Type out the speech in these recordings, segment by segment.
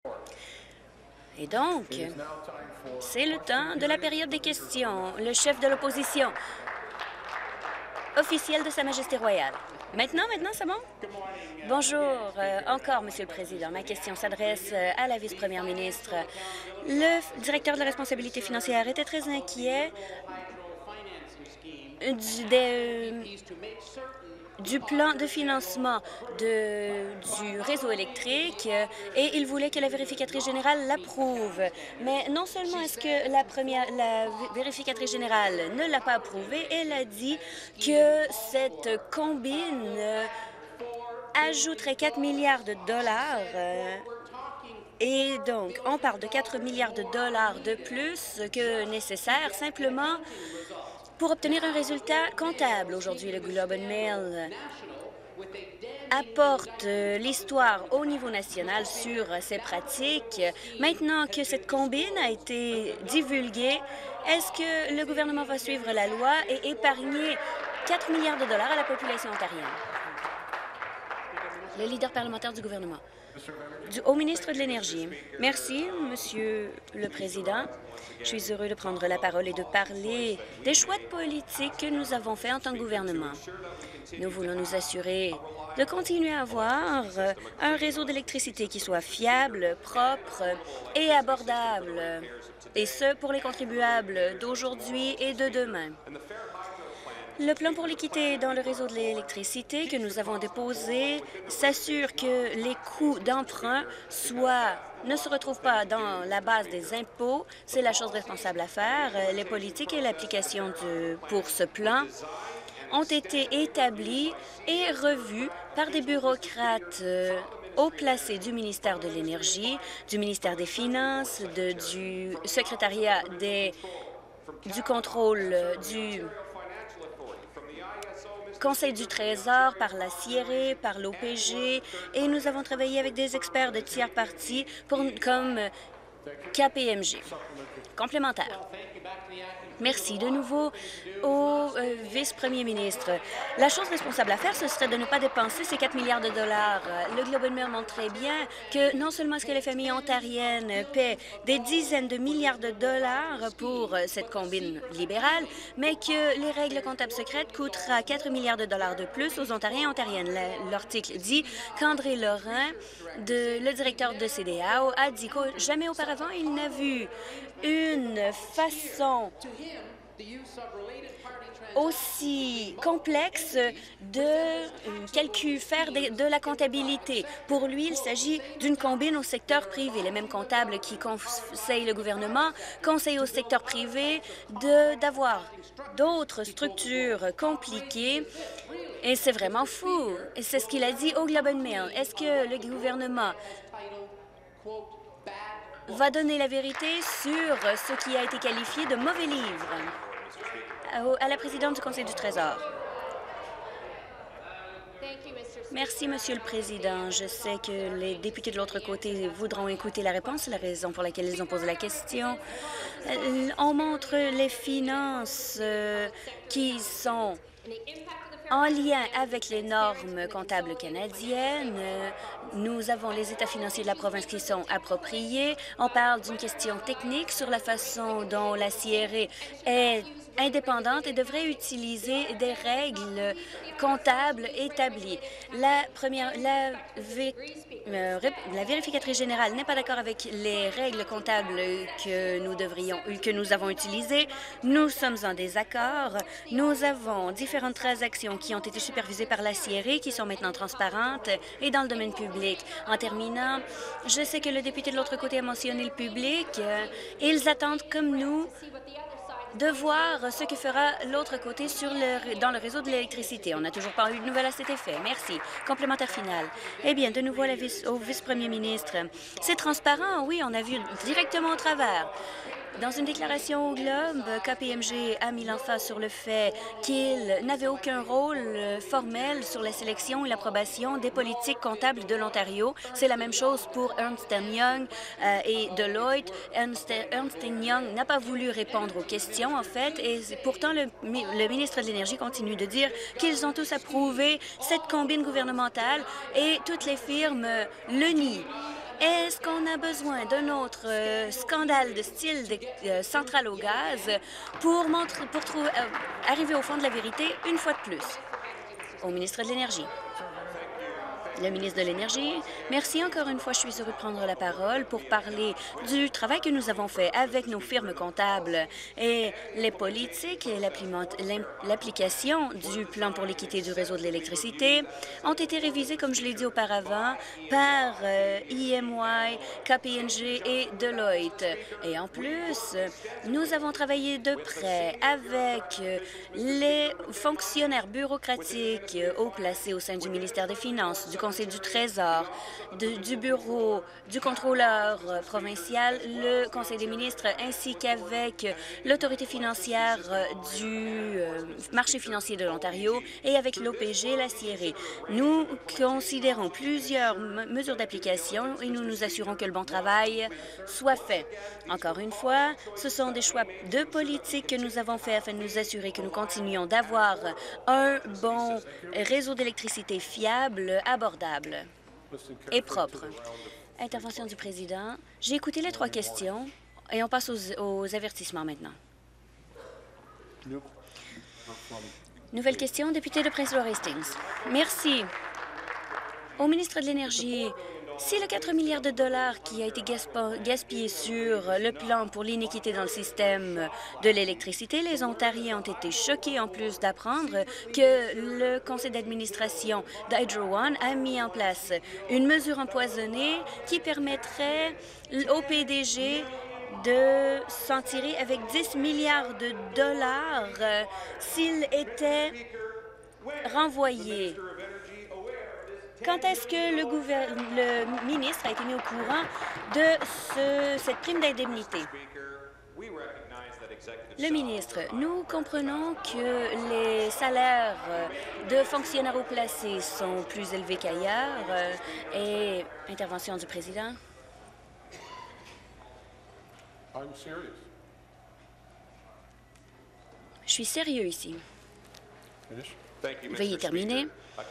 Et donc, c'est le temps de la période des questions. Le chef de l'opposition officiel de Sa Majesté royale. Maintenant, c'est bon? Bonjour, encore, Monsieur le Président. Ma question s'adresse à la vice-première ministre. Le directeur de la responsabilité financière était très inquiet du plan de financement du réseau électrique et il voulait que la vérificatrice générale l'approuve. Mais non seulement est-ce que la vérificatrice générale ne l'a pas approuvé, elle a dit que cette combine ajouterait 4 milliards de dollars. Et donc, on parle de 4 milliards de dollars de plus que nécessaire simplement pour obtenir un résultat comptable. Aujourd'hui, le Globe and Mail apporte l'histoire au niveau national sur ces pratiques. Maintenant que cette combine a été divulguée, est-ce que le gouvernement va suivre la loi et épargner 4 milliards de dollars à la population ontarienne? Le leader parlementaire du gouvernement. Au ministre de l'Énergie. Merci, Monsieur le Président. Je suis heureux de prendre la parole et de parler des choix de politique que nous avons faits en tant que gouvernement. Nous voulons nous assurer de continuer à avoir un réseau d'électricité qui soit fiable, propre et abordable, et ce, pour les contribuables d'aujourd'hui et de demain. Le plan pour l'équité dans le réseau de l'électricité que nous avons déposé s'assure que les coûts d'emprunt ne se retrouvent pas dans la base des impôts. C'est la chose responsable à faire. Les politiques et l'application pour ce plan ont été établis et revus par des bureaucrates haut placés du ministère de l'Énergie, du ministère des Finances, du secrétariat du contrôle du Conseil du Trésor, par la CIRE, par l'OPG, et nous avons travaillé avec des experts de tiers parties comme KPMG. Complémentaire. Merci de nouveau au vice-premier ministre. La chose responsable à faire, ce serait de ne pas dépenser ces 4 milliards de dollars. Le Globe and Mail montre très bien que non seulement est-ce que les familles ontariennes paient des dizaines de milliards de dollars pour cette combine libérale, mais que les règles comptables secrètes coûtera 4 milliards de dollars de plus aux Ontariens et Ontariennes. L'article dit qu'André Lorrain, le directeur de CDAO, a dit que jamais auparavant il n'a vu une façon aussi complexe de faire de la comptabilité. Pour lui, il s'agit d'une combine au secteur privé. Les mêmes comptables qui conseillent le gouvernement conseillent au secteur privé d'avoir d'autres structures compliquées. Et c'est vraiment fou. Et c'est ce qu'il a dit au Globe and Mail. Est-ce que le gouvernement va donner la vérité sur ce qui a été qualifié de mauvais livre? À la présidente du Conseil du Trésor. Merci, Monsieur le Président. Je sais que les députés de l'autre côté voudront écouter la réponse. C'est la raison pour laquelle ils ont posé la question. On montre les finances qui sont en lien avec les normes comptables canadiennes. Nous avons les états financiers de la province qui sont appropriés. On parle d'une question technique sur la façon dont la CIRE est indépendante et devrait utiliser des règles comptables établies. La vérificatrice générale n'est pas d'accord avec les règles comptables que nous avons utilisées. Nous sommes en désaccord. Nous avons différentes transactions qui ont été supervisées par la CIRE qui sont maintenant transparentes et dans le domaine public. En terminant, je sais que le député de l'autre côté a mentionné le public. Ils attendent comme nous de voir ce que fera l'autre côté dans le réseau de l'électricité. On n'a toujours pas eu de nouvelles à cet effet. Merci. Complémentaire final. Eh bien, de nouveau au vice-premier ministre. C'est transparent, oui, on a vu directement au travers. Dans une déclaration au Globe, KPMG a mis l'emphase sur le fait qu'il n'avait aucun rôle formel sur la sélection et l'approbation des politiques comptables de l'Ontario. C'est la même chose pour Ernst Young et Deloitte. Ernst Young n'a pas voulu répondre aux questions, en fait, et pourtant le ministre de l'Énergie continue de dire qu'ils ont tous approuvé cette combine gouvernementale et toutes les firmes le nient. Est-ce qu'on a besoin d'un autre scandale de style de centrale au gaz pour arriver au fond de la vérité une fois de plus? Au ministre de l'Énergie. Le ministre de l'Énergie, merci encore une fois. Je suis heureux de prendre la parole pour parler du travail que nous avons fait avec nos firmes comptables et les politiques et l'application du plan pour l'équité du réseau de l'électricité ont été révisés, comme je l'ai dit auparavant, par EY, KPMG et Deloitte. Et en plus, nous avons travaillé de près avec les fonctionnaires bureaucratiques haut placés au sein du ministère des Finances, du Conseil du Trésor, du Bureau du contrôleur provincial, le Conseil des ministres, ainsi qu'avec l'autorité financière du marché financier de l'Ontario et avec l'OPG, la CIRE. Nous considérons plusieurs mesures d'application et nous nous assurons que le bon travail soit fait. Encore une fois, ce sont des choix de politique que nous avons faits afin de nous assurer que nous continuons d'avoir un bon réseau d'électricité fiable, abordable et propre. Intervention du président. J'ai écouté les 3 questions et on passe aux avertissements maintenant. Nouvelle question, député de Prince Edward Hastings. Merci. Au ministre de l'Énergie, si le 4 milliards de dollars qui a été gaspillé sur le plan pour l'inéquité dans le système de l'électricité, les Ontariens ont été choqués en plus d'apprendre que le conseil d'administration d'Hydro One a mis en place une mesure empoisonnée qui permettrait au PDG de s'en tirer avec 10 milliards de dollars s'il était renvoyé. Quand est-ce que le ministre a été mis au courant de cette prime d'indemnité? Le ministre, nous comprenons que les salaires de fonctionnaires haut placés sont plus élevés qu'ailleurs. Et intervention du président. Je suis sérieux ici. Veuillez terminer.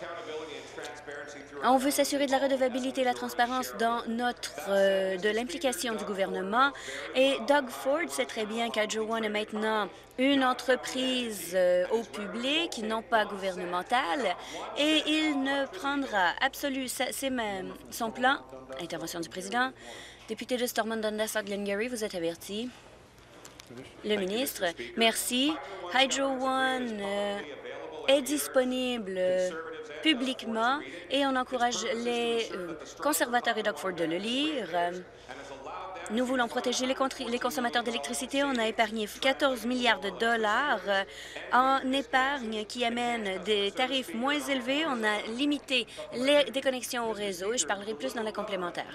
On veut s'assurer de la redevabilité et la transparence dans de l'implication du gouvernement. Et Doug Ford sait très bien qu'Hydro One est maintenant une entreprise au public, non pas gouvernementale, et il ne prendra son plan. Intervention du président. Député de Stormont Dundas Glengarry, vous êtes averti. Le ministre, merci. Hydro One est disponible publiquement et on encourage les conservateurs et Doug Ford de le lire. Nous voulons protéger les consommateurs d'électricité. On a épargné 14 milliards de dollars en épargne qui amène des tarifs moins élevés. On a limité les déconnexions au réseau et je parlerai plus dans la complémentaire.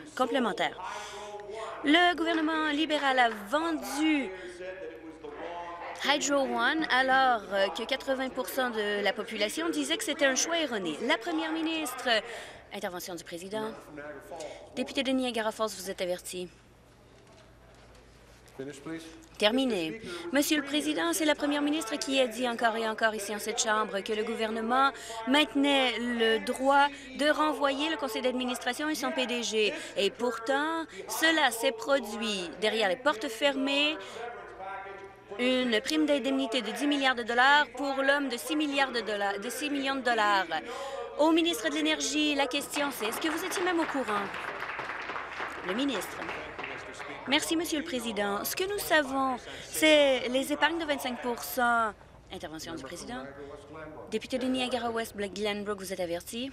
Le gouvernement libéral a vendu Hydro One, alors que 80 de la population disait que c'était un choix erroné. La première ministre, intervention du président. Député de Niagara Falls, vous êtes averti. Terminé. Monsieur le Président, c'est la première ministre qui a dit encore et encore ici en cette Chambre que le gouvernement maintenait le droit de renvoyer le conseil d'administration et son PDG. Et pourtant, cela s'est produit derrière les portes fermées. Une prime d'indemnité de 10 milliards de dollars pour l'homme de 6 millions de dollars. Au ministre de l'Énergie, la question c'est, est-ce que vous étiez même au courant? Le ministre. Merci, Monsieur le Président. Ce que nous savons, c'est les épargnes de 25 Intervention du président. Député de Niagara-West, Glenbrook, vous êtes averti.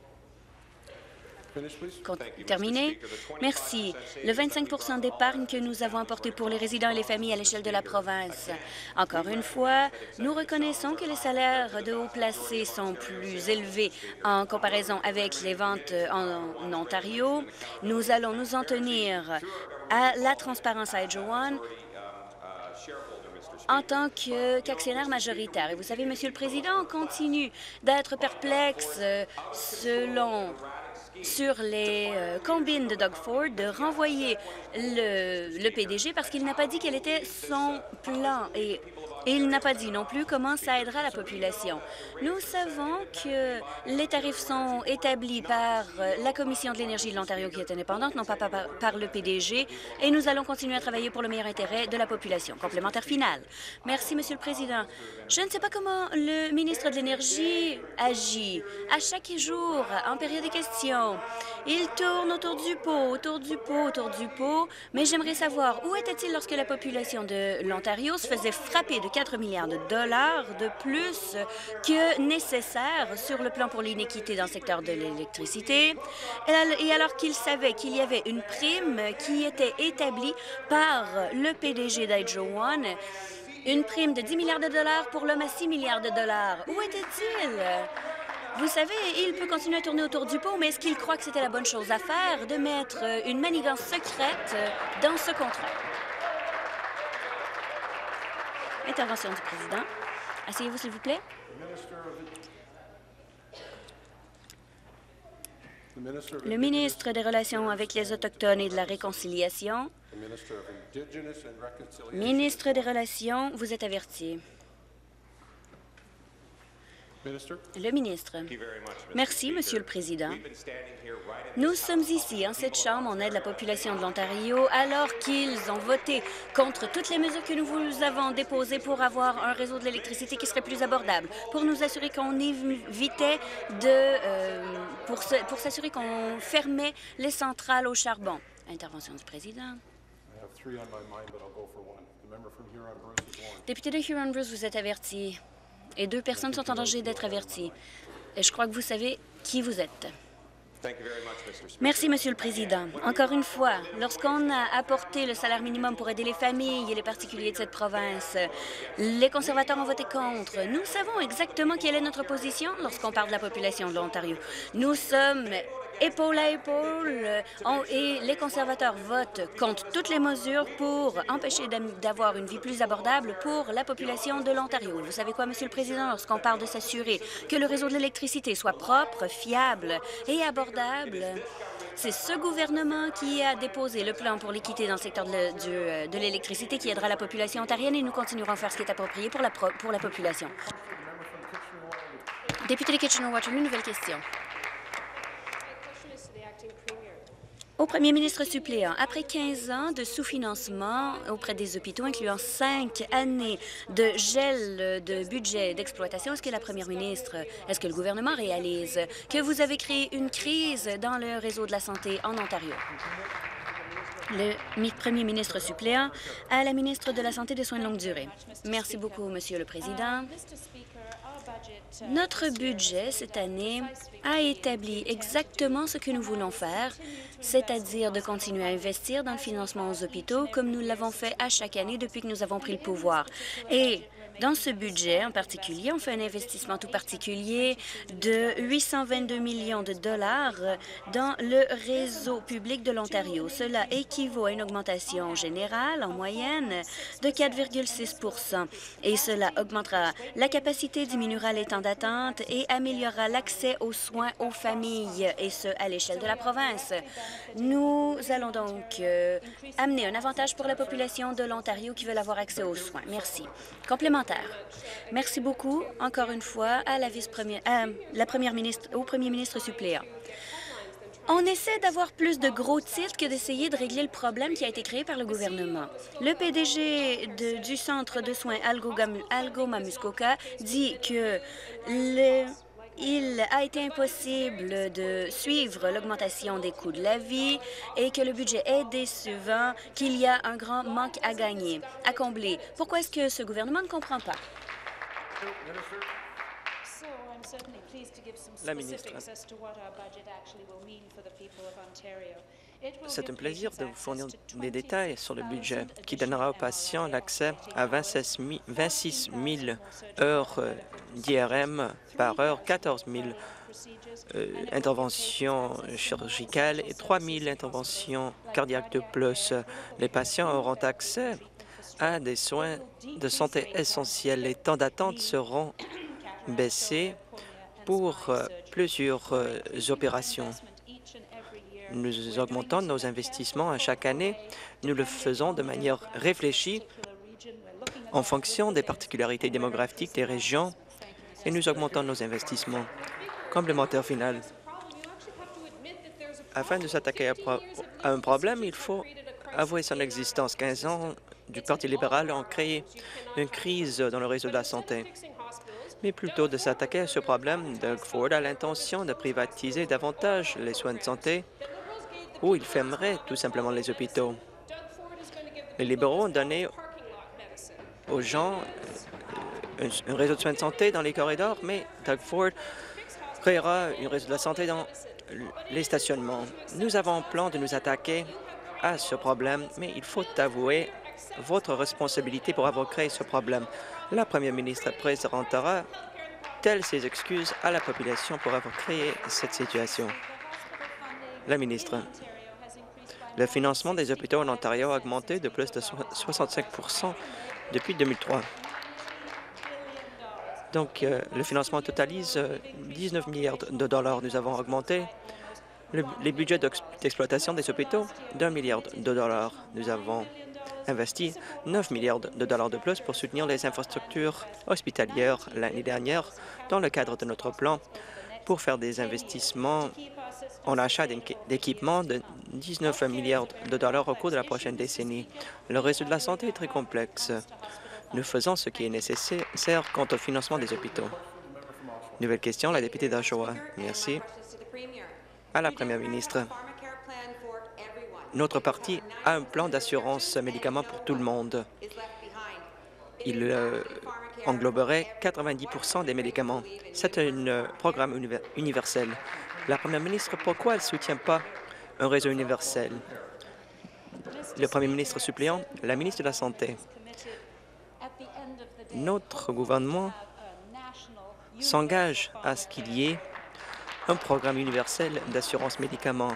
Terminé. Merci. Le 25 d'épargne que nous avons apporté pour les résidents et les familles à l'échelle de la province. Encore une fois, nous reconnaissons que les salaires de haut placés sont plus élevés en comparaison avec les ventes en Ontario. Nous allons nous en tenir à la transparence à Hydro One en tant qu'actionnaire majoritaire. Et vous savez, Monsieur le Président, on continue d'être perplexe sur les combines de Doug Ford de renvoyer le PDG parce qu'il n'a pas dit quel était son plan. Et Et il n'a pas dit non plus comment ça aidera la population. Nous savons que les tarifs sont établis par la Commission de l'énergie de l'Ontario qui est indépendante, non pas par le PDG, et nous allons continuer à travailler pour le meilleur intérêt de la population. Complémentaire final. Merci, Monsieur le Président. Je ne sais pas comment le ministre de l'Énergie agit. À chaque jour, en période de questions, il tourne autour du pot, autour du pot, autour du pot, mais j'aimerais savoir où était-il lorsque la population de l'Ontario se faisait frapper de 4 milliards de dollars de plus que nécessaire sur le plan pour l'inéquité dans le secteur de l'électricité, et alors qu'il savait qu'il y avait une prime qui était établie par le PDG d'Hydro One, une prime de 10 milliards de dollars pour l'homme à 6 milliards de dollars. Où était-il? Vous savez, il peut continuer à tourner autour du pot, mais est-ce qu'il croit que c'était la bonne chose à faire de mettre une manigance secrète dans ce contrat? Intervention du président. Asseyez-vous, s'il vous plaît. Le ministre des Relations avec les Autochtones et de la Réconciliation. Ministre des Relations, vous êtes averti. Le ministre. Merci, Monsieur le Président. Nous sommes ici, en cette Chambre, on aide la population de l'Ontario, alors qu'ils ont voté contre toutes les mesures que nous vous avons déposées pour avoir un réseau de l'électricité qui serait plus abordable, pour nous assurer qu'on évitait pour s'assurer qu'on fermait les centrales au charbon. Intervention du président. Député de Huron-Bruce, vous êtes averti. Et 2 personnes sont en danger d'être averties. Et je crois que vous savez qui vous êtes. Merci, Monsieur le Président. Encore une fois, lorsqu'on a apporté le salaire minimum pour aider les familles et les particuliers de cette province, les conservateurs ont voté contre. Nous savons exactement quelle est notre position lorsqu'on parle de la population de l'Ontario. Nous sommes épaule à épaule et les conservateurs votent contre toutes les mesures pour empêcher d'avoir une vie plus abordable pour la population de l'Ontario. Vous savez quoi, Monsieur le Président, lorsqu'on parle de s'assurer que le réseau de l'électricité soit propre, fiable et abordable, c'est ce gouvernement qui a déposé le plan pour l'équité dans le secteur de l'électricité qui aidera la population ontarienne et nous continuerons à faire ce qui est approprié pour la population. Député de Kitchener-Waterloo, nouvelle question. Au premier ministre suppléant, après 15 ans de sous-financement auprès des hôpitaux, incluant 5 années de gel de budget d'exploitation, est-ce que la première ministre, est-ce que le gouvernement réalise que vous avez créé une crise dans le réseau de la santé en Ontario? Le premier ministre suppléant à la ministre de la Santé et des Soins de longue durée. Merci beaucoup, Monsieur le Président. Notre budget, cette année, a établi exactement ce que nous voulons faire, c'est-à-dire de continuer à investir dans le financement aux hôpitaux comme nous l'avons fait à chaque année depuis que nous avons pris le pouvoir. Et dans ce budget en particulier, on fait un investissement tout particulier de 822 millions de dollars dans le réseau public de l'Ontario. Cela équivaut à une augmentation générale en moyenne de 4,6 et cela augmentera la capacité, diminuera les temps d'attente et améliorera l'accès aux soins aux familles, et ce, à l'échelle de la province. Nous allons donc amener un avantage pour la population de l'Ontario qui veut avoir accès aux soins. Merci. Complémentaire. Merci beaucoup, encore une fois, à la vice-première, au premier ministre suppléant. On essaie d'avoir plus de gros titres que d'essayer de régler le problème qui a été créé par le gouvernement. Le PDG du centre de soins Algoma-Muskoka dit que il a été impossible de suivre l'augmentation des coûts de la vie et que le budget est décevant, qu'il y a un grand manque à gagner, à combler. Pourquoi est-ce que ce gouvernement ne comprend pas? La ministre. C'est un plaisir de vous fournir des détails sur le budget qui donnera aux patients l'accès à 26 000 heures d'IRM par heure, 14 000 interventions chirurgicales et 3 000 interventions cardiaques de plus. Les patients auront accès à des soins de santé essentiels. Les temps d'attente seront baissés pour plusieurs opérations. Nous augmentons nos investissements à chaque année. Nous le faisons de manière réfléchie en fonction des particularités démographiques des régions et nous augmentons nos investissements. Complémentaire final. Afin de s'attaquer à un problème, il faut avouer son existence. 15 ans du Parti libéral ont créé une crise dans le réseau de la santé. Mais plutôt de s'attaquer à ce problème, Doug Ford a l'intention de privatiser davantage les soins de santé ou il fermerait tout simplement les hôpitaux. Les libéraux ont donné aux gens un réseau de soins de santé dans les corridors, mais Doug Ford créera un réseau de la santé dans les stationnements. Nous avons un plan de nous attaquer à ce problème, mais il faut avouer votre responsabilité pour avoir créé ce problème. La première ministre présentera-t-elle ses excuses à la population pour avoir créé cette situation? La ministre. Le financement des hôpitaux en Ontario a augmenté de plus de 65 depuis 2003. Donc, le financement totalise 19 milliards de dollars. Nous avons augmenté les budgets d'exploitation des hôpitaux d'1 milliard de dollars. Nous avons investi 9 milliards de dollars de plus pour soutenir les infrastructures hospitalières l'année dernière dans le cadre de notre plan pour faire des investissements en achat d'équipements de 19 milliards de dollars au cours de la prochaine décennie. Le réseau de la santé est très complexe. Nous faisons ce qui est nécessaire quant au financement des hôpitaux. Nouvelle question, la députée d'Oshawa. Merci. À la première ministre. Notre parti a un plan d'assurance médicaments pour tout le monde. Il engloberait 90 des médicaments. C'est un programme universel. La première ministre, pourquoi elle ne soutient pas un réseau universel? Le premier ministre suppléant, la ministre de la Santé. Notre gouvernement s'engage à ce qu'il y ait un programme universel d'assurance médicaments.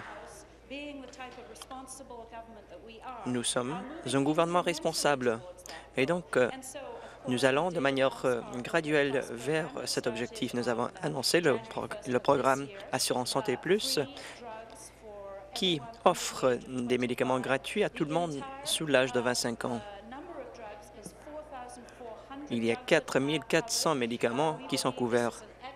Nous sommes un gouvernement responsable et donc nous allons de manière graduelle vers cet objectif. Nous avons annoncé le programme Assurance Santé Plus qui offre des médicaments gratuits à tout le monde sous l'âge de 25 ans. Il y a 4 400 médicaments qui sont couverts.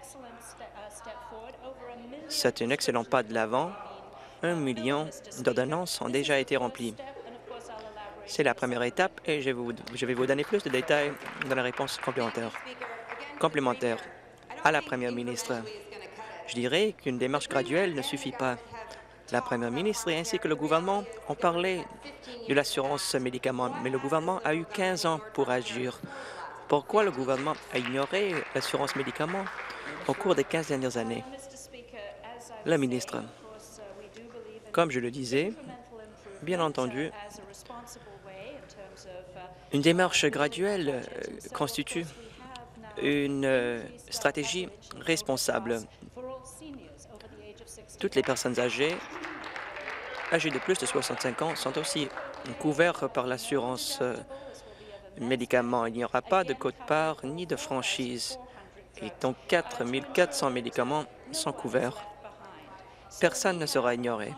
C'est un excellent pas de l'avant. 1 million d'ordonnances ont déjà été remplies. C'est la première étape et je vais vous donner plus de détails dans la réponse complémentaire. Complémentaire à la première ministre. Je dirais qu'une démarche graduelle ne suffit pas. La première ministre ainsi que le gouvernement ont parlé de l'assurance médicaments, mais le gouvernement a eu 15 ans pour agir. Pourquoi le gouvernement a ignoré l'assurance médicaments au cours des 15 dernières années? La ministre. Comme je le disais, bien entendu, une démarche graduelle constitue une stratégie responsable. Toutes les personnes âgées de plus de 65 ans sont aussi couvertes par l'assurance médicaments. Il n'y aura pas de quote-part ni de franchise. Et donc 4 400 médicaments sont couverts. Personne ne sera ignoré.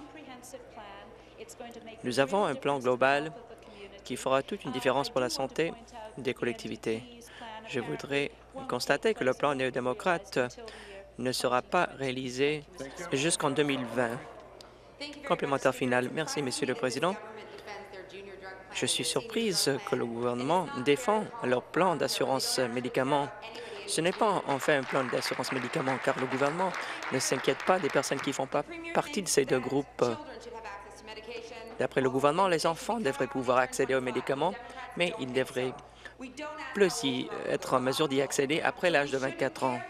Nous avons un plan global qui fera toute une différence pour la santé des collectivités. Je voudrais constater que le plan néo-démocrate ne sera pas réalisé jusqu'en 2020. Complémentaire final. Merci, Monsieur le Président. Je suis surprise que le gouvernement défend leur plan d'assurance médicaments. Ce n'est pas en fait un plan d'assurance médicaments, car le gouvernement ne s'inquiète pas des personnes qui ne font pas partie de ces deux groupes. D'après le gouvernement, les enfants devraient pouvoir accéder aux médicaments, mais ils devraient plus être en mesure d'y accéder après l'âge de 24 ans.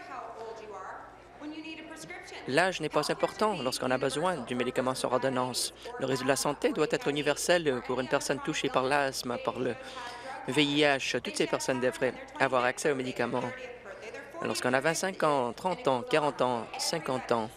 L'âge n'est pas important lorsqu'on a besoin du médicament sur ordonnance. Le réseau de la santé doit être universel pour une personne touchée par l'asthme, par le VIH. Toutes ces personnes devraient avoir accès aux médicaments. Lorsqu'on a 25 ans, 30 ans, 40 ans, 50 ans,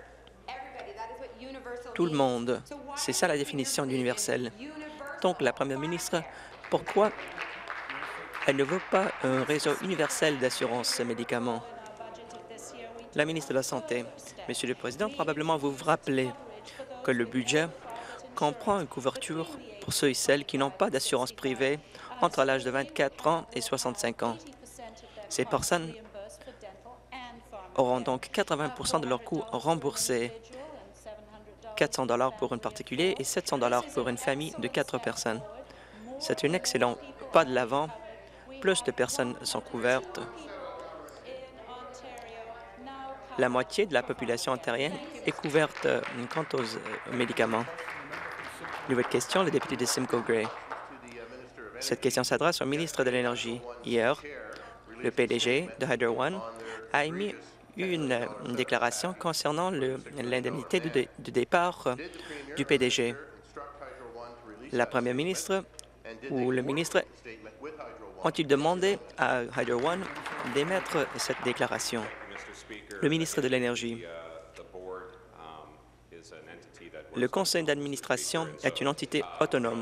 tout le monde, c'est ça la définition d'universel. Donc, la première ministre, pourquoi elle ne veut pas un réseau universel d'assurance médicaments? La ministre de la Santé. Monsieur le Président, probablement vous vous rappelez que le budget comprend une couverture pour ceux et celles qui n'ont pas d'assurance privée entre l'âge de 24 ans et 65 ans. Ces personnes auront donc 80 de leurs coûts remboursés, 400 $ pour un particulier et 700 $ pour une famille de 4 personnes. C'est un excellent pas de l'avant. Plus de personnes sont couvertes. La moitié de la population ontarienne est couverte quant aux médicaments. Nouvelle question, le député de Simcoe Grey. Cette question s'adresse au ministre de l'Énergie. Hier, le PDG de Hydro One a émis une déclaration concernant l'indemnité de départ du PDG. La première ministre ou le ministre ont-ils demandé à Hydro One d'émettre cette déclaration? Le ministre de l'Énergie. Le conseil d'administration est une entité autonome.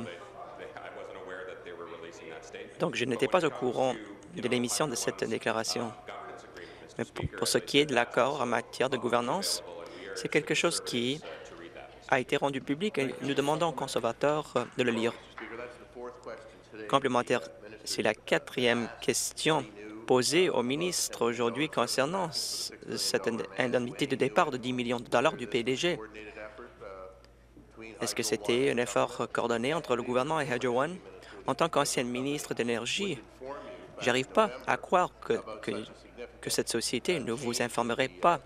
Donc, je n'étais pas au courant de l'émission de cette déclaration. Mais pour ce qui est de l'accord en matière de gouvernance, c'est quelque chose qui a été rendu public et nous demandons aux conservateurs de le lire. Complémentaire, c'est la 4e question posée au ministre aujourd'hui concernant cette indemnité de départ de 10 millions de dollars du PDG. Est-ce que c'était un effort coordonné entre le gouvernement et Hydro One? En tant qu'ancienne ministre de l'Énergie, je n'arrive pas à croire que cette société ne vous informerait pas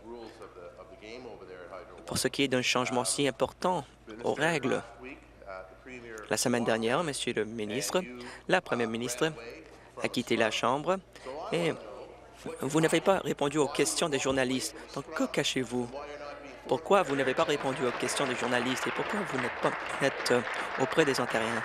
pour ce qui est d'un changement si important aux règles. La semaine dernière, Monsieur le ministre, la première ministre a quitté la Chambre et vous n'avez pas répondu aux questions des journalistes. Donc, que cachez-vous? Pourquoi vous n'avez pas répondu aux questions des journalistes et pourquoi vous n'êtes pas honnête auprès des Ontariens?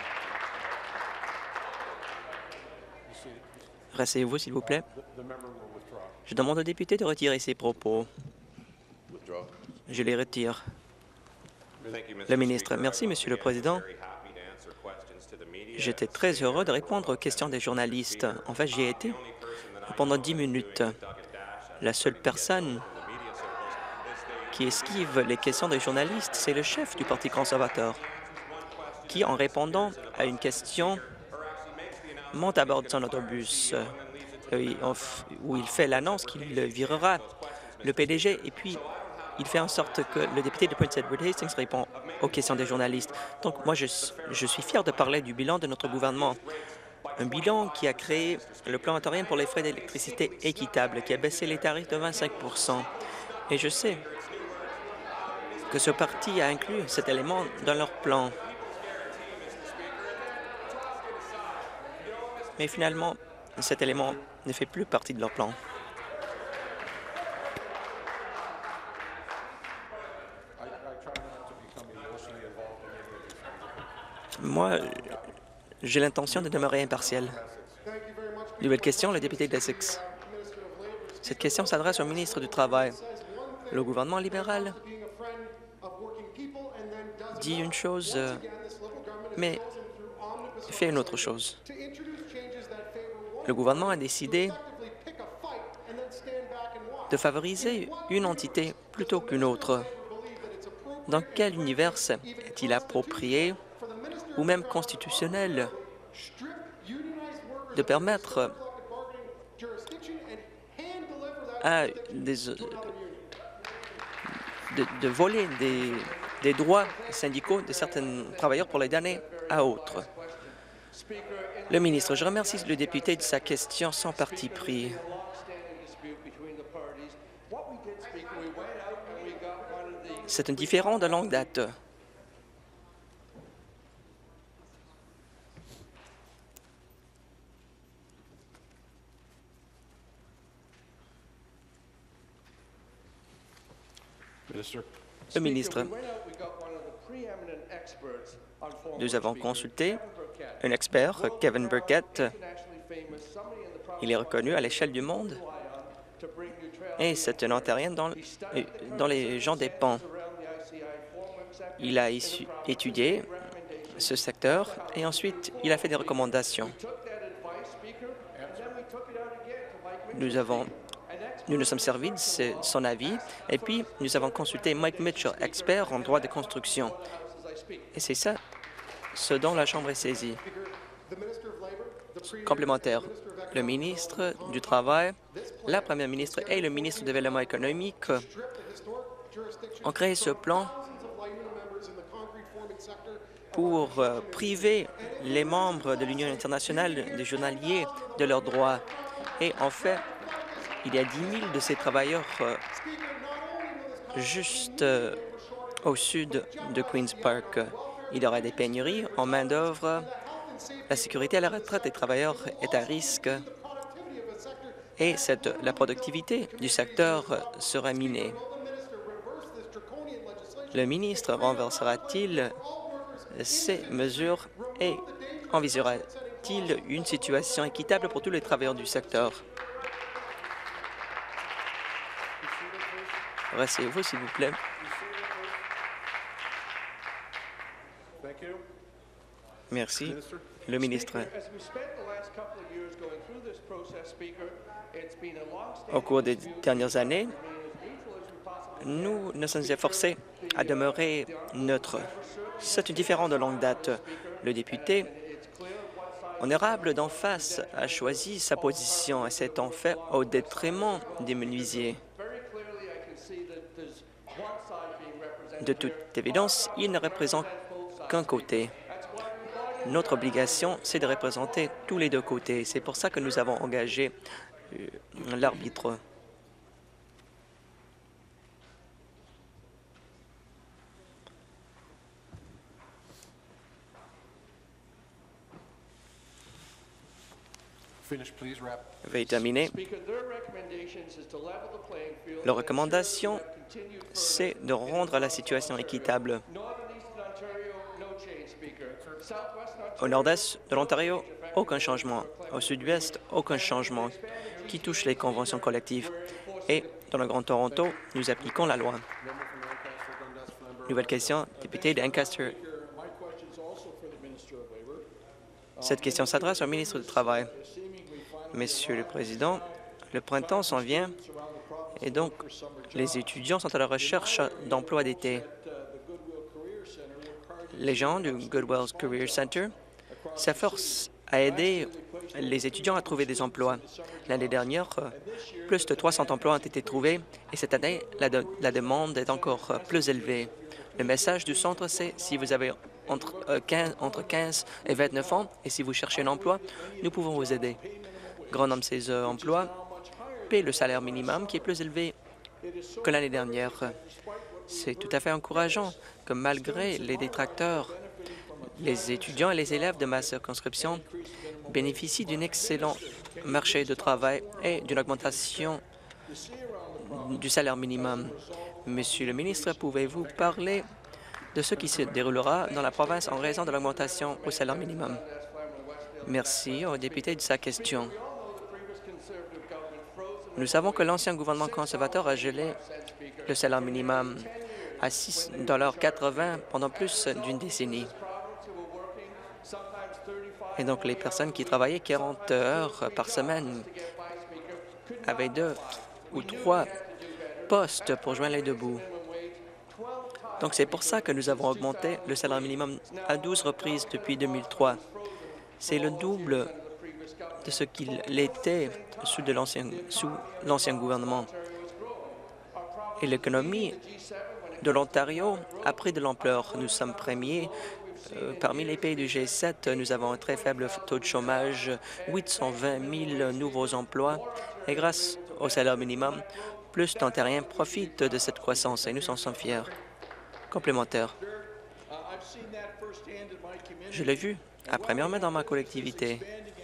Rasseyez-vous, s'il vous plaît. Je demande au député de retirer ses propos. Je les retire. Le ministre. Merci, Monsieur le Président. J'étais très heureux de répondre aux questions des journalistes. En fait, j'y ai été pendant 10 minutes. La seule personne qui esquive les questions des journalistes, c'est le chef du Parti conservateur, qui, en répondant à une question, monte à bord de son autobus où il fait l'annonce qu'il virera le PDG et puis il fait en sorte que le député de Prince Edward Hastings répond aux questions des journalistes. Donc moi, je suis fier de parler du bilan de notre gouvernement. Un bilan qui a créé le plan ontarien pour les frais d'électricité équitable, qui a baissé les tarifs de 25 %. Et je sais que ce parti a inclus cet élément dans leur plan. Mais finalement, cet élément ne fait plus partie de leur plan. Moi, j'ai l'intention de demeurer impartial. Nouvelle question, le député d'Essex. Cette question s'adresse au ministre du Travail. Le gouvernement libéral dit une chose, mais fait une autre chose. Le gouvernement a décidé de favoriser une entité plutôt qu'une autre. Dans quel univers est-il approprié ou même constitutionnel de permettre à de voler des droits syndicaux de certains travailleurs pour les donner à autres? Le ministre, je remercie le député de sa question sans parti pris. C'est un différend de longue date. Le ministre, nous avons consulté un expert, Kevin Burkett. Il est reconnu à l'échelle du monde et c'est un Ontarien dont les gens dépendent. Il a étudié ce secteur et ensuite il a fait des recommandations. Nous nous sommes servis de son avis et puis nous avons consulté Mike Mitchell, expert en droit de construction. Et c'est ça ce dont la Chambre est saisie. Complémentaire. Le ministre du Travail, la première ministre et le ministre du Développement économique ont créé ce plan pour priver les membres de l'Union internationale des journaliers de leurs droits. Et en fait, il y a 10 000 de ces travailleurs juste au sud de Queen's Park. Il y aura des pénuries en main-d'œuvre. La sécurité à la retraite des travailleurs est à risque et la productivité du secteur sera minée. Le ministre renversera-t-il ces mesures et envisagera-t-il une situation équitable pour tous les travailleurs du secteur? Rasseyez-vous, s'il vous plaît. Merci. Le ministre. Au cours des dernières années, nous nous sommes efforcés à demeurer neutres. C'est différent de longue date. Le député honorable d'en face a choisi sa position et c'est en fait au détriment des menuisiers. De toute évidence, il ne représente qu'un côté. Notre obligation, c'est de représenter tous les deux côtés. C'est pour ça que nous avons engagé l'arbitre. Veuillez terminer. Leur recommandation, c'est de rendre la situation équitable. Au nord-est de l'Ontario, aucun changement. Au sud-ouest, aucun changement qui touche les conventions collectives. Et dans le Grand Toronto, nous appliquons la loi. Nouvelle question, député d'Ancaster. Cette question s'adresse au ministre du Travail. Monsieur le Président, le printemps s'en vient et donc les étudiants sont à la recherche d'emplois d'été. Les gens du Goodwell's Career Center s'efforcent à aider les étudiants à trouver des emplois. L'année dernière, plus de 300 emplois ont été trouvés et cette année, la demande est encore plus élevée. Le message du centre, c'est si vous avez entre 15 et 29 ans et si vous cherchez un emploi, nous pouvons vous aider. Grand nombre de ces emplois paient le salaire minimum qui est plus élevé que l'année dernière. C'est tout à fait encourageant que malgré les détracteurs, les étudiants et les élèves de ma circonscription bénéficient d'un excellent marché de travail et d'une augmentation du salaire minimum. Monsieur le ministre, pouvez-vous parler de ce qui se déroulera dans la province en raison de l'augmentation au salaire minimum? Merci au député de sa question. Nous savons que l'ancien gouvernement conservateur a gelé le salaire minimum à 6,80 $ pendant plus d'une décennie. Et donc, les personnes qui travaillaient 40 heures par semaine avaient 2 ou 3 postes pour joindre les deux bouts. Donc, c'est pour ça que nous avons augmenté le salaire minimum à 12 reprises depuis 2003. C'est le double de ce qu'il était sous l'ancien gouvernement. Et l'économie de l'Ontario a pris de l'ampleur. Nous sommes premiers parmi les pays du G7. Nous avons un très faible taux de chômage, 820 000 nouveaux emplois. Et grâce au salaire minimum, plus d'Ontariens profitent de cette croissance et nous en sommes fiers. Complémentaire. Je l'ai vu à première main dans ma collectivité.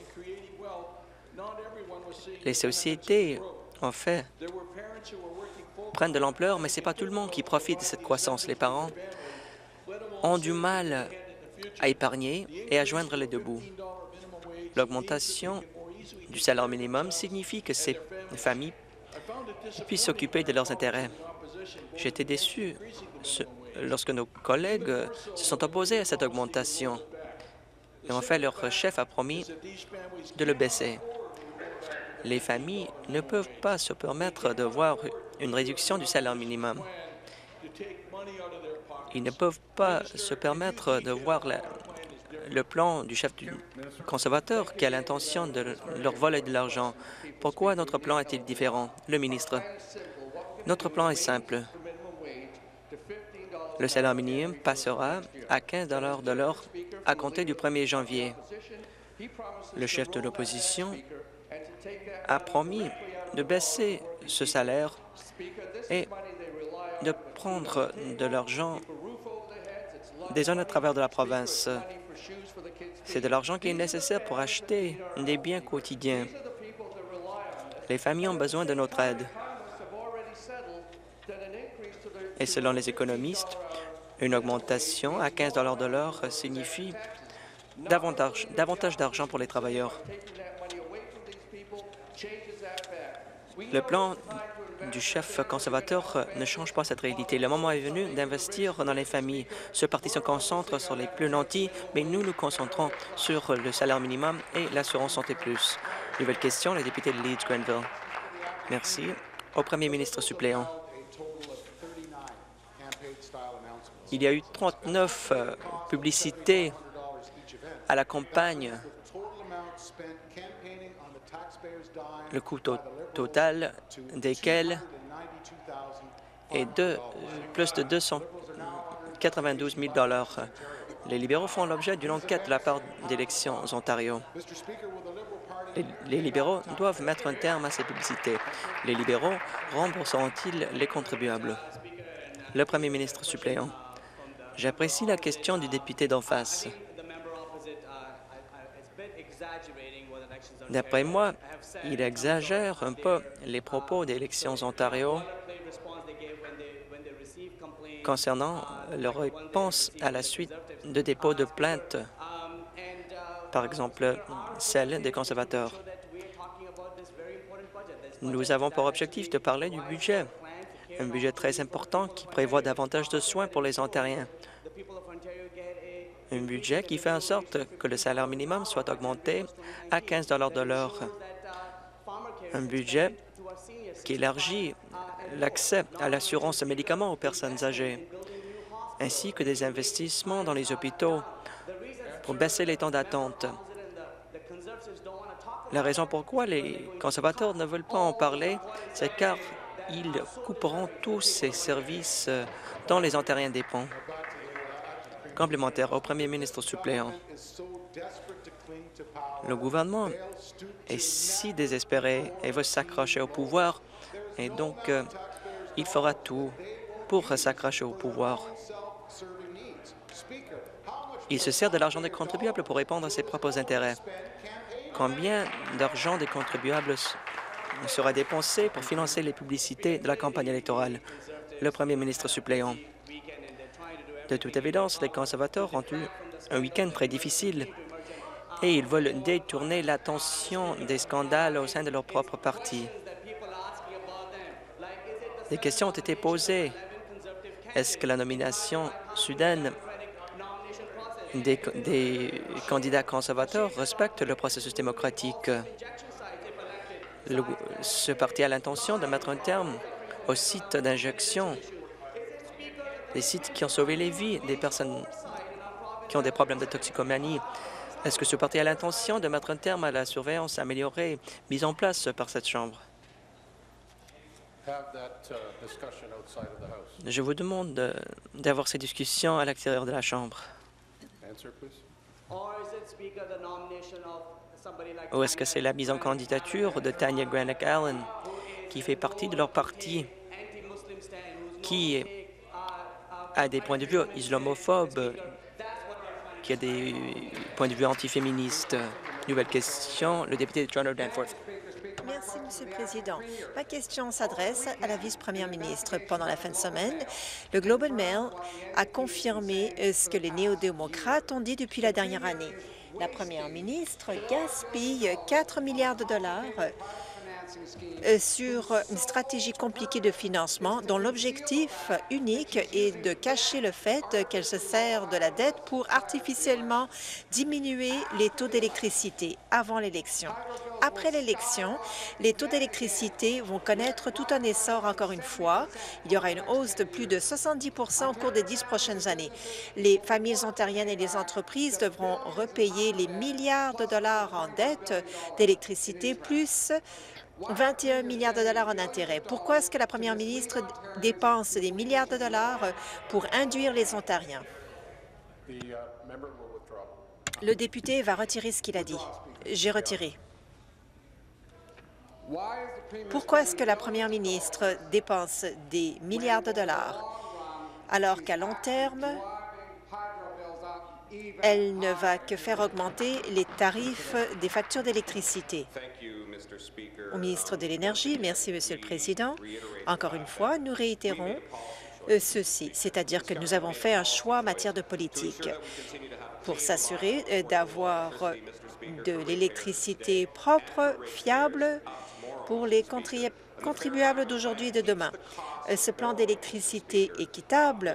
Les sociétés, en fait, prennent de l'ampleur, mais ce n'est pas tout le monde qui profite de cette croissance. Les parents ont du mal à épargner et à joindre les deux bouts. L'augmentation du salaire minimum signifie que ces familles puissent s'occuper de leurs intérêts. J'étais déçu lorsque nos collègues se sont opposés à cette augmentation. Et en fait, leur chef a promis de le baisser. Les familles ne peuvent pas se permettre de voir une réduction du salaire minimum. Ils ne peuvent pas se permettre de voir le plan du chef du conservateur qui a l'intention de leur voler de l'argent. Pourquoi notre plan est-il différent? Le ministre. Notre plan est simple. Le salaire minimum passera à 15 de l'heure à compter du 1er janvier. Le chef de l'opposition a promis de baisser ce salaire et de prendre de l'argent des zones à travers de la province. C'est de l'argent qui est nécessaire pour acheter des biens quotidiens. Les familles ont besoin de notre aide. Et selon les économistes, une augmentation à 15 de l'heure signifie davantage d'argent pour les travailleurs. Le plan du chef conservateur ne change pas cette réalité. Le moment est venu d'investir dans les familles. Ce parti se concentre sur les plus nantis, mais nous nous concentrons sur le salaire minimum et l'assurance santé plus. Nouvelle question, le député de Leeds-Grenville. Merci. Au premier ministre suppléant. Il y a eu 39 publicités à la campagne. Le coût total desquels est plus de 292 000 $. Les libéraux font l'objet d'une enquête de la part d'Élections Ontario. Les libéraux doivent mettre un terme à ces publicités. Les libéraux rembourseront-ils les contribuables? Le premier ministre suppléant. J'apprécie la question du député d'en face. D'après moi, il exagère un peu les propos d'Élections Ontario concernant leur réponse à la suite de dépôts de plaintes, par exemple celle des conservateurs. Nous avons pour objectif de parler du budget, un budget très important qui prévoit davantage de soins pour les Ontariens. Un budget qui fait en sorte que le salaire minimum soit augmenté à 15 de l'heure. Un budget qui élargit l'accès à l'assurance médicaments aux personnes âgées, ainsi que des investissements dans les hôpitaux pour baisser les temps d'attente. La raison pourquoi les conservateurs ne veulent pas en parler, c'est car ils couperont tous ces services dont les Ontariens dépendent. Complémentaire au premier ministre suppléant. Le gouvernement est si désespéré et veut s'accrocher au pouvoir, et donc il fera tout pour s'accrocher au pouvoir. Il se sert de l'argent des contribuables pour répondre à ses propres intérêts. Combien d'argent des contribuables sera dépensé pour financer les publicités de la campagne électorale? Le premier ministre suppléant. De toute évidence, les conservateurs ont eu un week-end très difficile et ils veulent détourner l'attention des scandales au sein de leur propre parti. Des questions ont été posées. Est-ce que la nomination soudaine des candidats conservateurs respecte le processus démocratique? Ce parti a l'intention de mettre un terme aux sites d'injection, des sites qui ont sauvé les vies des personnes qui ont des problèmes de toxicomanie. Est-ce que ce parti a l'intention de mettre un terme à la surveillance améliorée mise en place par cette Chambre? Je vous demande d'avoir ces discussions à l'extérieur de la Chambre. Ou est-ce que c'est la mise en candidature de Tanya Granick-Allen, qui fait partie de leur parti, qui a des points de vue islamophobes, qui a des points de vue antiféministes? Nouvelle question, le député de Toronto-Danforth. Merci, Monsieur le Président. Ma question s'adresse à la vice-première ministre. Pendant la fin de semaine, le Globe and Mail a confirmé ce que les néo-démocrates ont dit depuis la dernière année. La première ministre gaspille 4 milliards de dollars sur une stratégie compliquée de financement dont l'objectif unique est de cacher le fait qu'elle se sert de la dette pour artificiellement diminuer les taux d'électricité avant l'élection. Après l'élection, les taux d'électricité vont connaître tout un essor encore une fois. Il y aura une hausse de plus de 70 au cours des 10 prochaines années. Les familles ontariennes et les entreprises devront repayer les milliards de dollars en dette d'électricité, plus 21 milliards de dollars en intérêts. Pourquoi est-ce que la première ministre dépense des milliards de dollars pour induire les Ontariens? Le député va retirer ce qu'il a dit. J'ai retiré. Pourquoi est-ce que la première ministre dépense des milliards de dollars alors qu'à long terme, elle ne va que faire augmenter les tarifs des factures d'électricité? Au ministre de l'Énergie, merci, Monsieur le Président. Encore une fois, nous réitérons ceci, c'est-à-dire que nous avons fait un choix en matière de politique pour s'assurer d'avoir de l'électricité propre, fiable, pour les contribuables d'aujourd'hui et de demain. Ce plan d'électricité équitable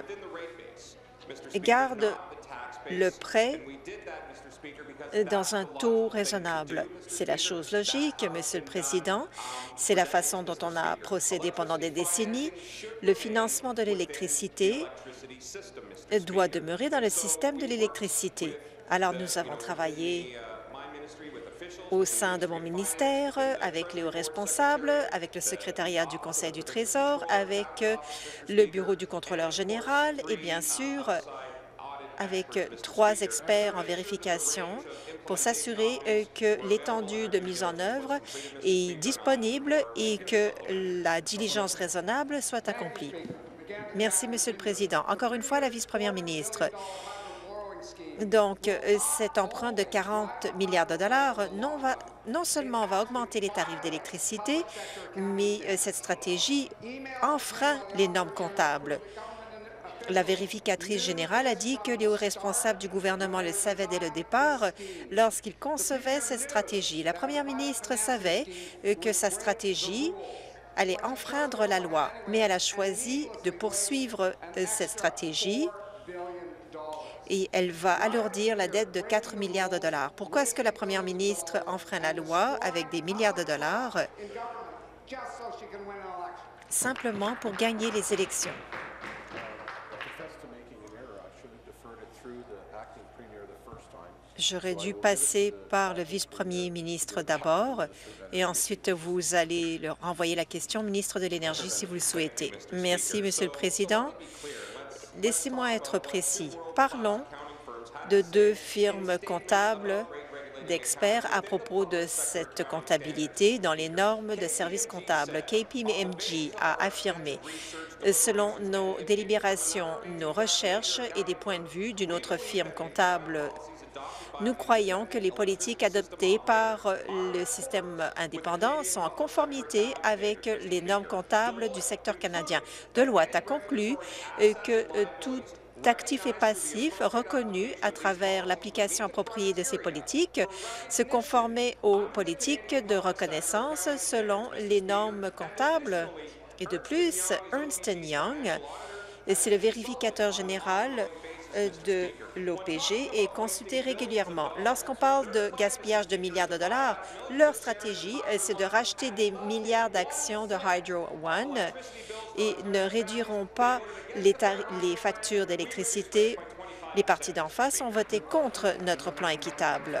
garde le prêt dans un taux raisonnable. C'est la chose logique, Monsieur le Président. C'est la façon dont on a procédé pendant des décennies. Le financement de l'électricité doit demeurer dans le système de l'électricité. Alors, nous avons travaillé au sein de mon ministère, avec les hauts responsables, avec le secrétariat du Conseil du Trésor, avec le bureau du contrôleur général et bien sûr avec 3 experts en vérification pour s'assurer que l'étendue de mise en œuvre est disponible et que la diligence raisonnable soit accomplie. Merci, Monsieur le Président. Encore une fois, la vice-première ministre. Donc, cet emprunt de 40 milliards de dollars non seulement va augmenter les tarifs d'électricité, mais cette stratégie enfreint les normes comptables. La vérificatrice générale a dit que les hauts responsables du gouvernement le savaient dès le départ lorsqu'ils concevaient cette stratégie. La première ministre savait que sa stratégie allait enfreindre la loi, mais elle a choisi de poursuivre cette stratégie et elle va alourdir la dette de 4 milliards de dollars. Pourquoi est-ce que la première ministre enfreint la loi avec des milliards de dollars? Simplement pour gagner les élections. J'aurais dû passer par le vice-premier ministre d'abord et ensuite vous allez leur envoyer la question au ministre de l'Énergie si vous le souhaitez. Merci, Monsieur le Président. Laissez-moi être précis. Parlons de 2 firmes comptables d'experts à propos de cette comptabilité dans les normes de services comptables. KPMG a affirmé, selon nos délibérations, nos recherches et des points de vue d'une autre firme comptable, nous croyons que les politiques adoptées par le système indépendant sont en conformité avec les normes comptables du secteur canadien. Deloitte a conclu que tout actif et passif reconnu à travers l'application appropriée de ces politiques se conformait aux politiques de reconnaissance selon les normes comptables. Et de plus, Ernst Young, c'est le vérificateur général de l'OPG est consulté régulièrement. Lorsqu'on parle de gaspillage de milliards de dollars, leur stratégie, c'est de racheter des milliards d'actions de Hydro One et ne réduiront pas les factures d'électricité. Les partis d'en face ont voté contre notre plan équitable.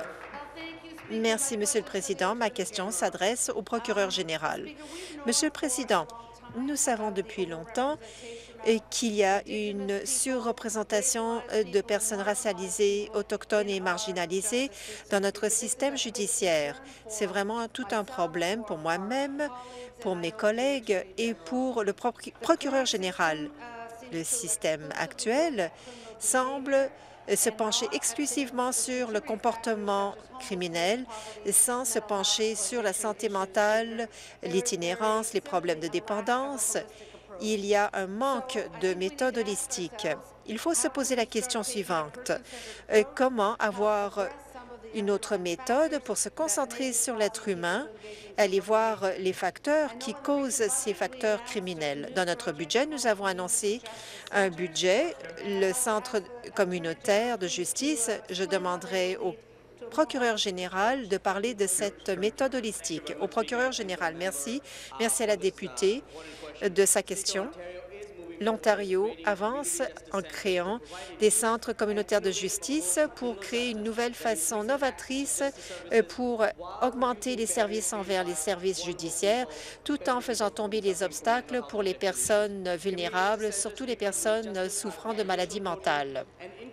Merci, Monsieur le Président. Ma question s'adresse au procureur général. Monsieur le Président, nous savons depuis longtemps qu'il y a une surreprésentation de personnes racialisées, autochtones et marginalisées dans notre système judiciaire. C'est vraiment tout un problème pour moi-même, pour mes collègues et pour le procureur général. Le système actuel semble se pencher exclusivement sur le comportement criminel sans se pencher sur la santé mentale, l'itinérance, les problèmes de dépendance. Il y a un manque de méthode holistique. Il faut se poser la question suivante. Comment avoir une autre méthode pour se concentrer sur l'être humain, aller voir les facteurs qui causent ces facteurs criminels. Dans notre budget, nous avons annoncé un budget, le Centre communautaire de justice. Je demanderai au procureur général de parler de cette méthode holistique. Au procureur général, merci. Merci à la députée de sa question. L'Ontario avance en créant des centres communautaires de justice pour créer une nouvelle façon novatrice pour augmenter les services envers les services judiciaires, tout en faisant tomber les obstacles pour les personnes vulnérables, surtout les personnes souffrant de maladies mentales.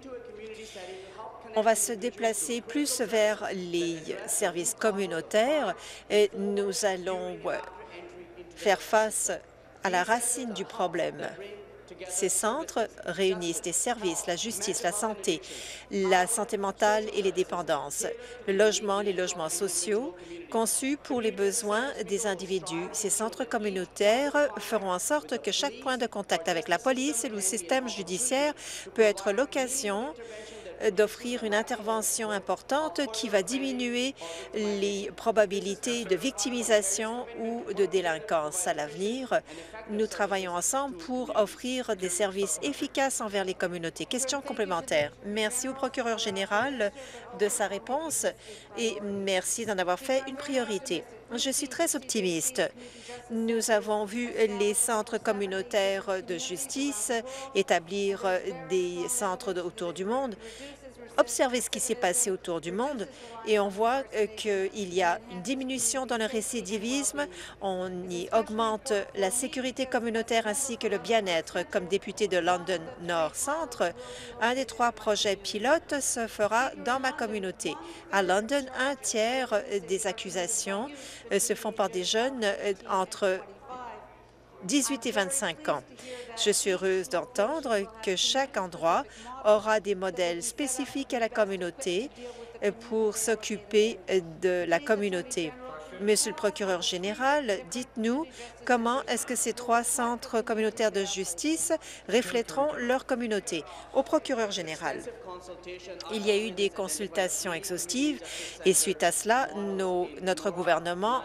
On va se déplacer plus vers les services communautaires et nous allons faire face à la racine du problème. Ces centres réunissent des services, la justice, la santé mentale et les dépendances, le logement, les logements sociaux, conçus pour les besoins des individus. Ces centres communautaires feront en sorte que chaque point de contact avec la police et le système judiciaire peut être l'occasion d'offrir une intervention importante qui va diminuer les probabilités de victimisation ou de délinquance. À l'avenir, nous travaillons ensemble pour offrir des services efficaces envers les communautés. Question complémentaire. Merci au procureur général de sa réponse et merci d'en avoir fait une priorité. Je suis très optimiste. Nous avons vu les centres communautaires de justice établir des centres autour du monde, observer ce qui s'est passé autour du monde et on voit qu'il y a une diminution dans le récidivisme, on y augmente la sécurité communautaire ainsi que le bien-être. Comme député de London Nord Centre, un des 3 projets pilotes se fera dans ma communauté. À London, 1/3 des accusations se font par des jeunes entre 18 et 25 ans. Je suis heureuse d'entendre que chaque endroit aura des modèles spécifiques à la communauté pour s'occuper de la communauté. Monsieur le procureur général, dites-nous comment est-ce que ces 3 centres communautaires de justice reflèteront leur communauté. Au procureur général, il y a eu des consultations exhaustives et suite à cela, notre gouvernement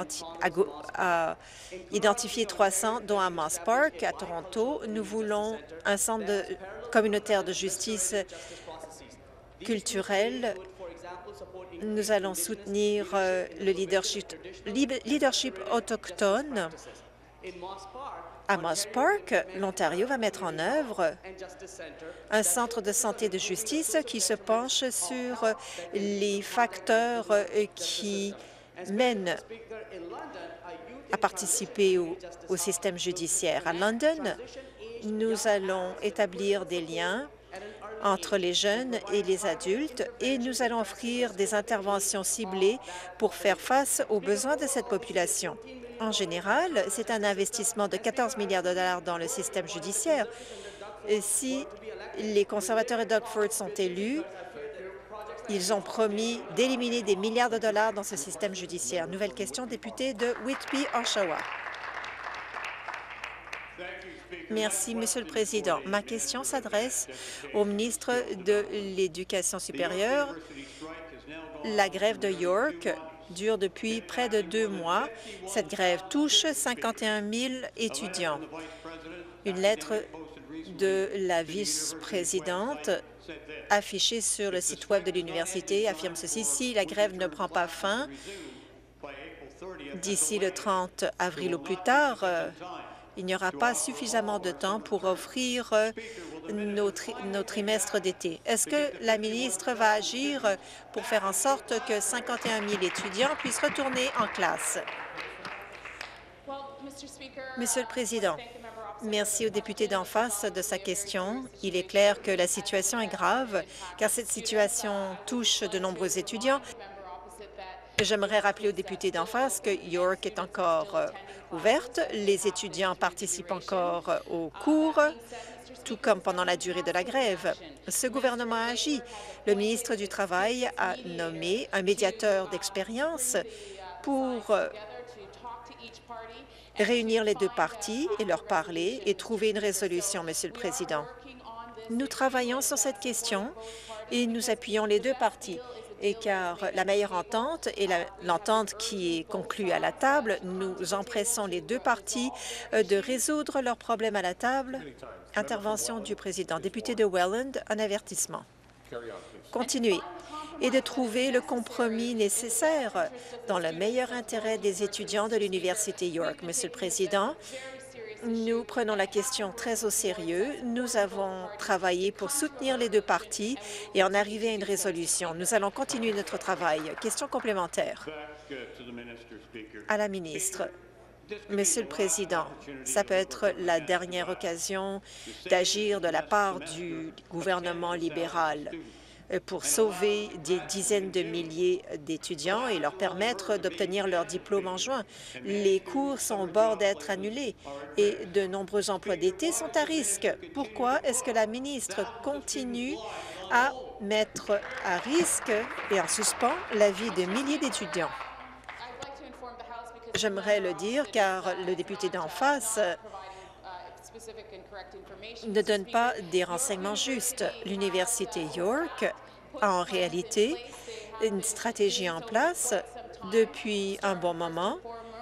a identifié 3 centres, dont à Moss Park, à Toronto. Nous voulons un centre communautaire de justice culturelle. Nous allons soutenir le leadership autochtone. À Moss Park, l'Ontario va mettre en œuvre un centre de santé de justice qui se penche sur les facteurs qui mènent à participer au système judiciaire. À London, nous allons établir des liens entre les jeunes et les adultes et nous allons offrir des interventions ciblées pour faire face aux besoins de cette population. En général, c'est un investissement de 14 milliards de dollars dans le système judiciaire. Et si les conservateurs et Doug Ford sont élus, ils ont promis d'éliminer des milliards de dollars dans ce système judiciaire. Nouvelle question, député de Whitby-Oshawa. Merci, Monsieur le Président. Ma question s'adresse au ministre de l'Éducation supérieure. La grève de York dure depuis près de 2 mois. Cette grève touche 51 000 étudiants. Une lettre de la vice-présidente affichée sur le site Web de l'université affirme ceci. Si la grève ne prend pas fin d'ici le 30 avril au plus tard, il n'y aura pas suffisamment de temps pour offrir nos trimestres d'été. Est-ce que la ministre va agir pour faire en sorte que 51 000 étudiants puissent retourner en classe? Monsieur le Président, merci au député d'en face de sa question. Il est clair que la situation est grave, car cette situation touche de nombreux étudiants. J'aimerais rappeler aux députés d'en face que York est encore ouverte. Les étudiants participent encore aux cours, tout comme pendant la durée de la grève. Ce gouvernement a agi. Le ministre du Travail a nommé un médiateur d'expérience pour réunir les 2 parties et leur parler et trouver une résolution, Monsieur le Président. Nous travaillons sur cette question et nous appuyons les 2 parties. Et car la meilleure entente est l'entente qui est conclue à la table, nous empressons les deux parties de résoudre leurs problèmes à la table. Intervention du président. Député de Welland, un avertissement. Continuez et de trouver le compromis nécessaire dans le meilleur intérêt des étudiants de l'Université York. Monsieur le Président, nous prenons la question très au sérieux. Nous avons travaillé pour soutenir les deux parties et en arriver à une résolution. Nous allons continuer notre travail. Question complémentaire à la ministre. Monsieur le Président, ça peut être la dernière occasion d'agir de la part du gouvernement libéral pour sauver des dizaines de milliers d'étudiants et leur permettre d'obtenir leur diplôme en juin. Les cours sont au bord d'être annulés et de nombreux emplois d'été sont à risque. Pourquoi est-ce que la ministre continue à mettre à risque et en suspens la vie de milliers d'étudiants? J'aimerais le dire car le député d'en face ne donne pas des renseignements justes. L'Université York a en réalité une stratégie en place depuis un bon moment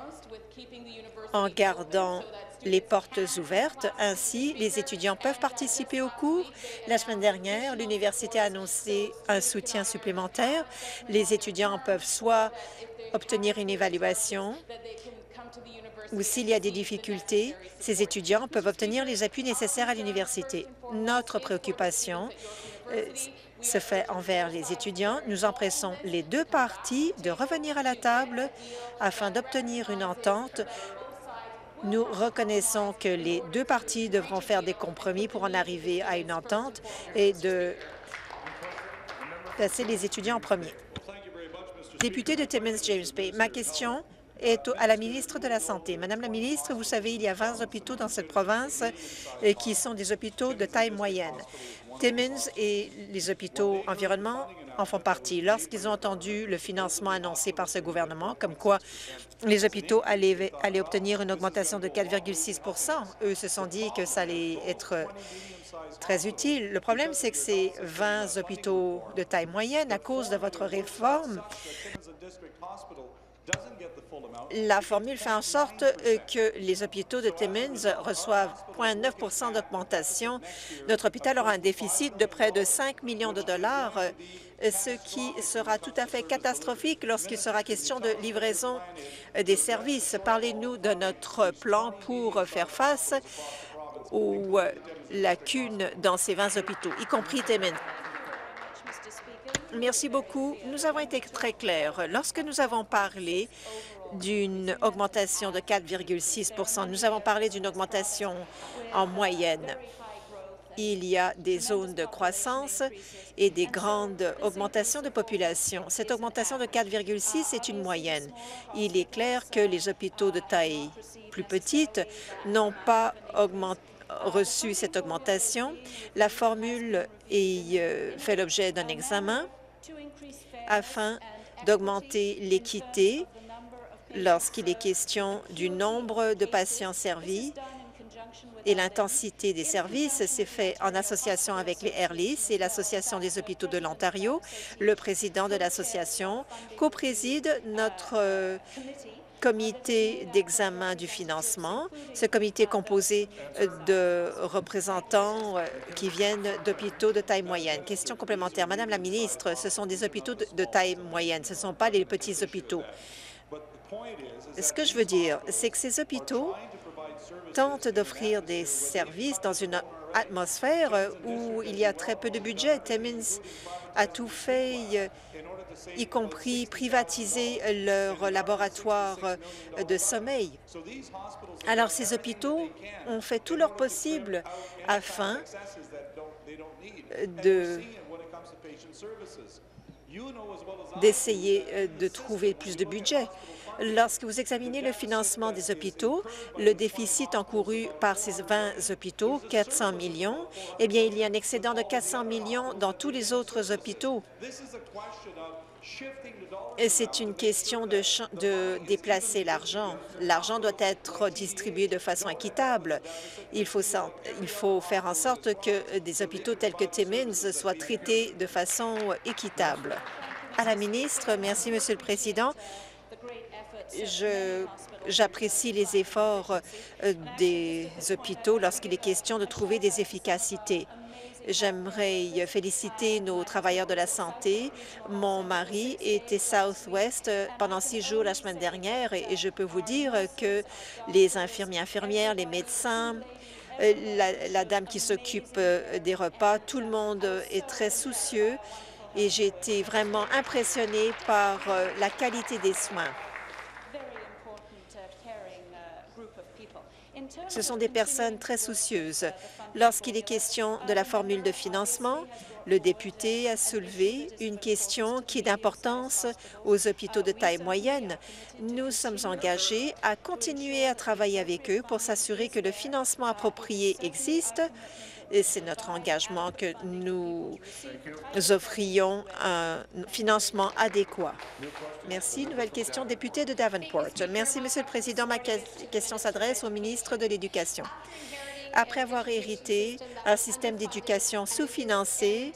en gardant les portes ouvertes. Ainsi, les étudiants peuvent participer aux cours. La semaine dernière, l'université a annoncé un soutien supplémentaire. Les étudiants peuvent soit obtenir une évaluation ou s'il y a des difficultés, ces étudiants peuvent obtenir les appuis nécessaires à l'université. Notre préoccupation se fait envers les étudiants. Nous empressons les deux parties de revenir à la table afin d'obtenir une entente. Nous reconnaissons que les deux parties devront faire des compromis pour en arriver à une entente et de placer les étudiants en premier. Député de Timmins-James Bay, ma question est à la ministre de la Santé. Madame la ministre, vous savez, il y a 20 hôpitaux dans cette province qui sont des hôpitaux de taille moyenne. Timmins et les hôpitaux environnement en font partie. Lorsqu'ils ont entendu le financement annoncé par ce gouvernement, comme quoi les hôpitaux allaient obtenir une augmentation de 4,6 eux se sont dit que ça allait être très utile. Le problème, c'est que ces 20 hôpitaux de taille moyenne, à cause de votre réforme, la formule fait en sorte que les hôpitaux de Timmins reçoivent 0,9 d'augmentation. Notre hôpital aura un déficit de près de 5 millions de dollars, ce qui sera tout à fait catastrophique lorsqu'il sera question de livraison des services. Parlez-nous de notre plan pour faire face aux lacunes dans ces 20 hôpitaux, y compris Timmins. Merci beaucoup. Nous avons été très clairs. Lorsque nous avons parlé d'une augmentation de 4,6 nous avons parlé d'une augmentation en moyenne. Il y a des zones de croissance et des grandes augmentations de population. Cette augmentation de 4,6 est une moyenne. Il est clair que les hôpitaux de taille plus petite n'ont pas reçu cette augmentation. La formule fait l'objet d'un examen afin d'augmenter l'équité lorsqu'il est question du nombre de patients servis et l'intensité des services. C'est fait en association avec les Airlis et l'Association des hôpitaux de l'Ontario. Le président de l'association co-préside notre comité d'examen du financement. Ce comité est composé de représentants qui viennent d'hôpitaux de taille moyenne. Question complémentaire. Madame la ministre, ce sont des hôpitaux de taille moyenne, ce ne sont pas les petits hôpitaux. Ce que je veux dire, c'est que ces hôpitaux tentent d'offrir des services dans une atmosphère où il y a très peu de budget. Timmins a tout fait, y compris privatiser leur laboratoire de sommeil. Alors, ces hôpitaux ont fait tout leur possible afin d'essayer de trouver plus de budget. Lorsque vous examinez le financement des hôpitaux, le déficit encouru par ces 20 hôpitaux, 400 millions, eh bien, il y a un excédent de 400 millions dans tous les autres hôpitaux. C'est une question de déplacer l'argent. L'argent doit être distribué de façon équitable. Il faut faire en sorte que des hôpitaux tels que Timmins soient traités de façon équitable. À la ministre, merci, Monsieur le Président. J'apprécie les efforts des hôpitaux lorsqu'il est question de trouver des efficacités. J'aimerais féliciter nos travailleurs de la santé. Mon mari était Southwest pendant 6 jours la semaine dernière et je peux vous dire que les infirmières, les médecins, la dame qui s'occupe des repas, tout le monde est très soucieux et j'ai été vraiment impressionnée par la qualité des soins. Ce sont des personnes très soucieuses. Lorsqu'il est question de la formule de financement, le député a soulevé une question qui est d'importance aux hôpitaux de taille moyenne. Nous sommes engagés à continuer à travailler avec eux pour s'assurer que le financement approprié existe. Et c'est notre engagement que nous offrions un financement adéquat. Merci. Nouvelle question, député de Davenport. Merci, Monsieur le Président. Ma question s'adresse au ministre de l'Éducation. Après avoir hérité un système d'éducation sous-financé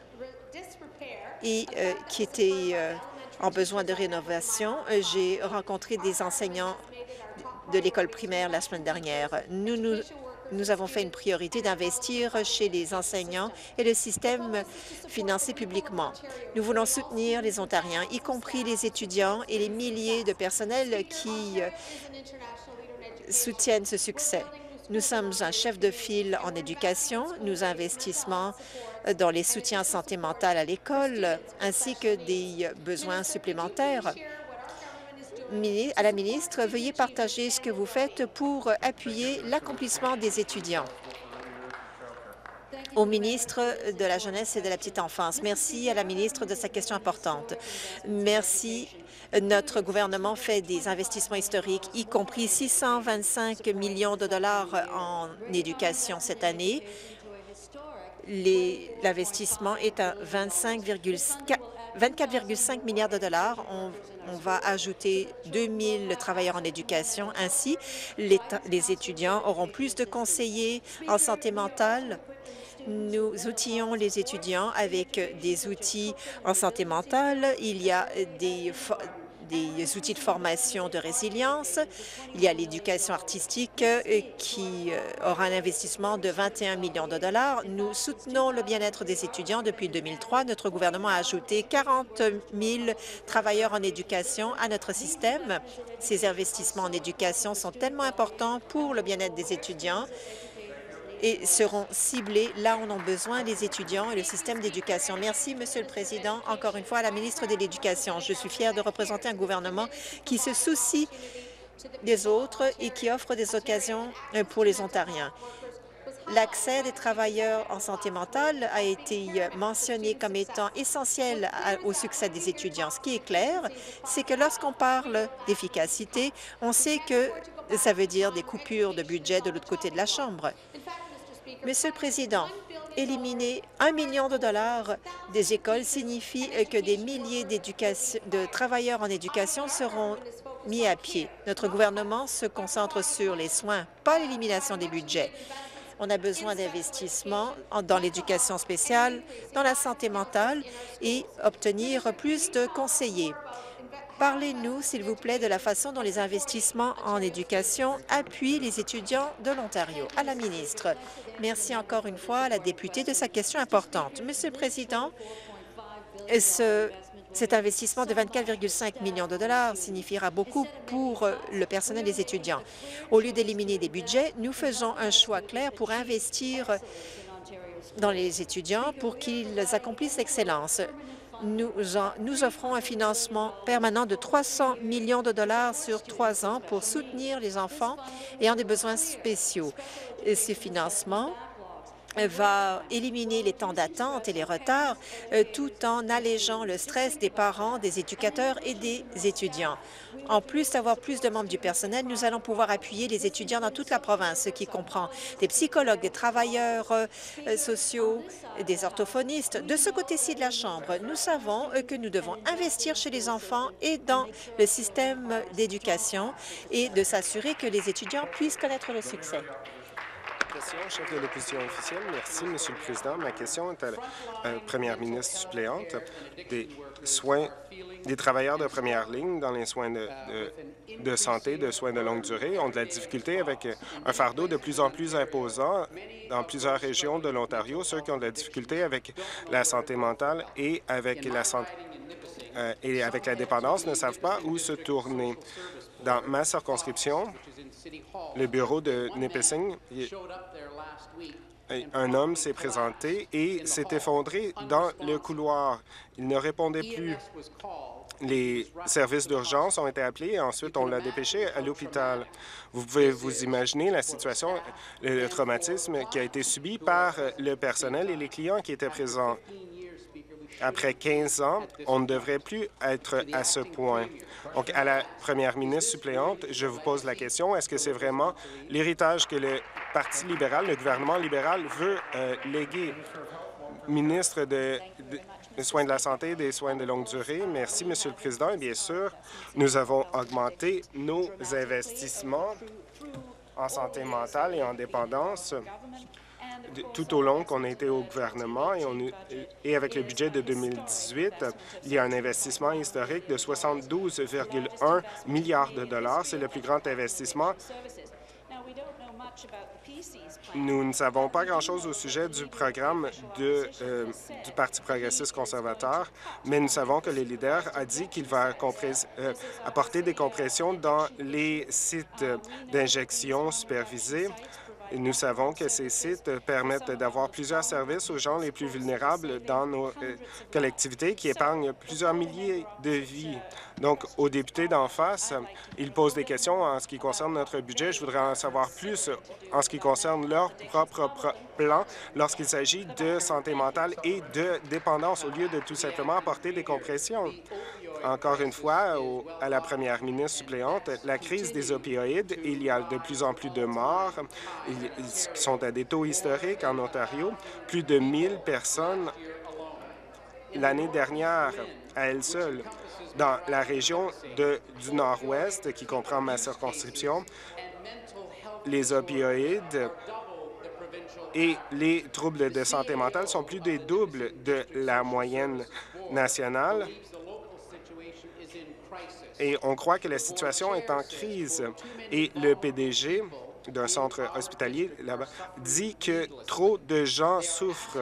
et qui était en besoin de rénovation, j'ai rencontré des enseignants de l'école primaire la semaine dernière. Nous avons fait une priorité d'investir chez les enseignants et le système financé publiquement. Nous voulons soutenir les Ontariens, y compris les étudiants et les milliers de personnels qui soutiennent ce succès. Nous sommes un chef de file en éducation. Nous investissons dans les soutiens santé mentale à l'école, ainsi que des besoins supplémentaires. À la ministre, veuillez partager ce que vous faites pour appuyer l'accomplissement des étudiants. Au ministre de la Jeunesse et de la Petite Enfance, merci à la ministre de sa question importante. Merci. Notre gouvernement fait des investissements historiques, y compris 625 millions de dollars en éducation cette année. L'investissement est à 24,5 milliards de dollars. On va ajouter 2000 travailleurs en éducation. Ainsi, les étudiants auront plus de conseillers en santé mentale. Nous outillons les étudiants avec des outils en santé mentale. Il y a des outils de formation de résilience. Il y a l'éducation artistique qui aura un investissement de 21 millions de dollars. Nous soutenons le bien-être des étudiants depuis 2003. Notre gouvernement a ajouté 40 000 travailleurs en éducation à notre système. Ces investissements en éducation sont tellement importants pour le bien-être des étudiants et seront ciblés là où en ont besoin les étudiants et le système d'éducation. Merci, Monsieur le Président. Encore une fois, à la ministre de l'Éducation. Je suis fière de représenter un gouvernement qui se soucie des autres et qui offre des occasions pour les Ontariens. L'accès des travailleurs en santé mentale a été mentionné comme étant essentiel au succès des étudiants. Ce qui est clair, c'est que lorsqu'on parle d'efficacité, on sait que ça veut dire des coupures de budget de l'autre côté de la Chambre. Monsieur le Président, éliminer 1 million de dollars des écoles signifie que des milliers de travailleurs en éducation seront mis à pied. Notre gouvernement se concentre sur les soins, pas l'élimination des budgets. On a besoin d'investissements dans l'éducation spéciale, dans la santé mentale et obtenir plus de conseillers. Parlez-nous, s'il vous plaît, de la façon dont les investissements en éducation appuient les étudiants de l'Ontario. À la ministre, merci encore une fois à la députée de sa question importante. Monsieur le Président, cet investissement de 24,5 millions de dollars signifiera beaucoup pour le personnel des étudiants. Au lieu d'éliminer des budgets, nous faisons un choix clair pour investir dans les étudiants pour qu'ils accomplissent l'excellence. Nous offrons un financement permanent de 300 millions de dollars sur 3 ans pour soutenir les enfants ayant des besoins spéciaux. Et ce financement va éliminer les temps d'attente et les retards tout en allégeant le stress des parents, des éducateurs et des étudiants. En plus d'avoir plus de membres du personnel, nous allons pouvoir appuyer les étudiants dans toute la province, ce qui comprend des psychologues, des travailleurs sociaux, des orthophonistes. De ce côté-ci de la Chambre, nous savons que nous devons investir chez les enfants et dans le système d'éducation et de s'assurer que les étudiants puissent connaître le succès. Question, chef de l'opposition officielle. Merci, Monsieur le Président. Ma question est à la première ministre suppléante. Des travailleurs de première ligne dans les soins de santé, de soins de longue durée, ont de la difficulté avec un fardeau de plus en plus imposant dans plusieurs régions de l'Ontario. Ceux qui ont de la difficulté avec la santé mentale et avec la dépendance ne savent pas où se tourner. Dans ma circonscription, le bureau de Nipissing, un homme s'est présenté et s'est effondré dans le couloir. Il ne répondait plus. Les services d'urgence ont été appelés et ensuite on l'a dépêché à l'hôpital. Vous pouvez vous imaginer la situation, le traumatisme qui a été subi par le personnel et les clients qui étaient présents. Après 15 ans, on ne devrait plus être à ce point. Donc, à la première ministre suppléante, je vous pose la question, est-ce que c'est vraiment l'héritage que le Parti libéral, le gouvernement libéral veut léguer? Ministre des soins de la santé et des soins de longue durée, merci, Monsieur le Président. Et bien sûr, nous avons augmenté nos investissements en santé mentale et en dépendance tout au long qu'on a été au gouvernement et avec le budget de 2018, il y a un investissement historique de 72,1 milliards de dollars. C'est le plus grand investissement. Nous ne savons pas grand-chose au sujet du programme du Parti progressiste conservateur, mais nous savons que le leader a dit qu'il va apporter des compressions dans les sites d'injection supervisés. Nous savons que ces sites permettent d'avoir plusieurs services aux gens les plus vulnérables dans nos collectivités qui épargnent plusieurs milliers de vies. Donc, aux députés d'en face, ils posent des questions en ce qui concerne notre budget. Je voudrais en savoir plus en ce qui concerne leur propre plan lorsqu'il s'agit de santé mentale et de dépendance au lieu de tout simplement apporter des compressions. Encore une fois, à la première ministre suppléante, la crise des opioïdes, il y a de plus en plus de morts. Ils sont à des taux historiques en Ontario. Plus de 1000 personnes l'année dernière à elle seule. Dans la région du Nord-Ouest, qui comprend ma circonscription, les opioïdes et les troubles de santé mentale sont plus des doubles de la moyenne nationale. Et on croit que la situation est en crise. Et le PDG d'un centre hospitalier là-bas dit que trop de gens souffrent.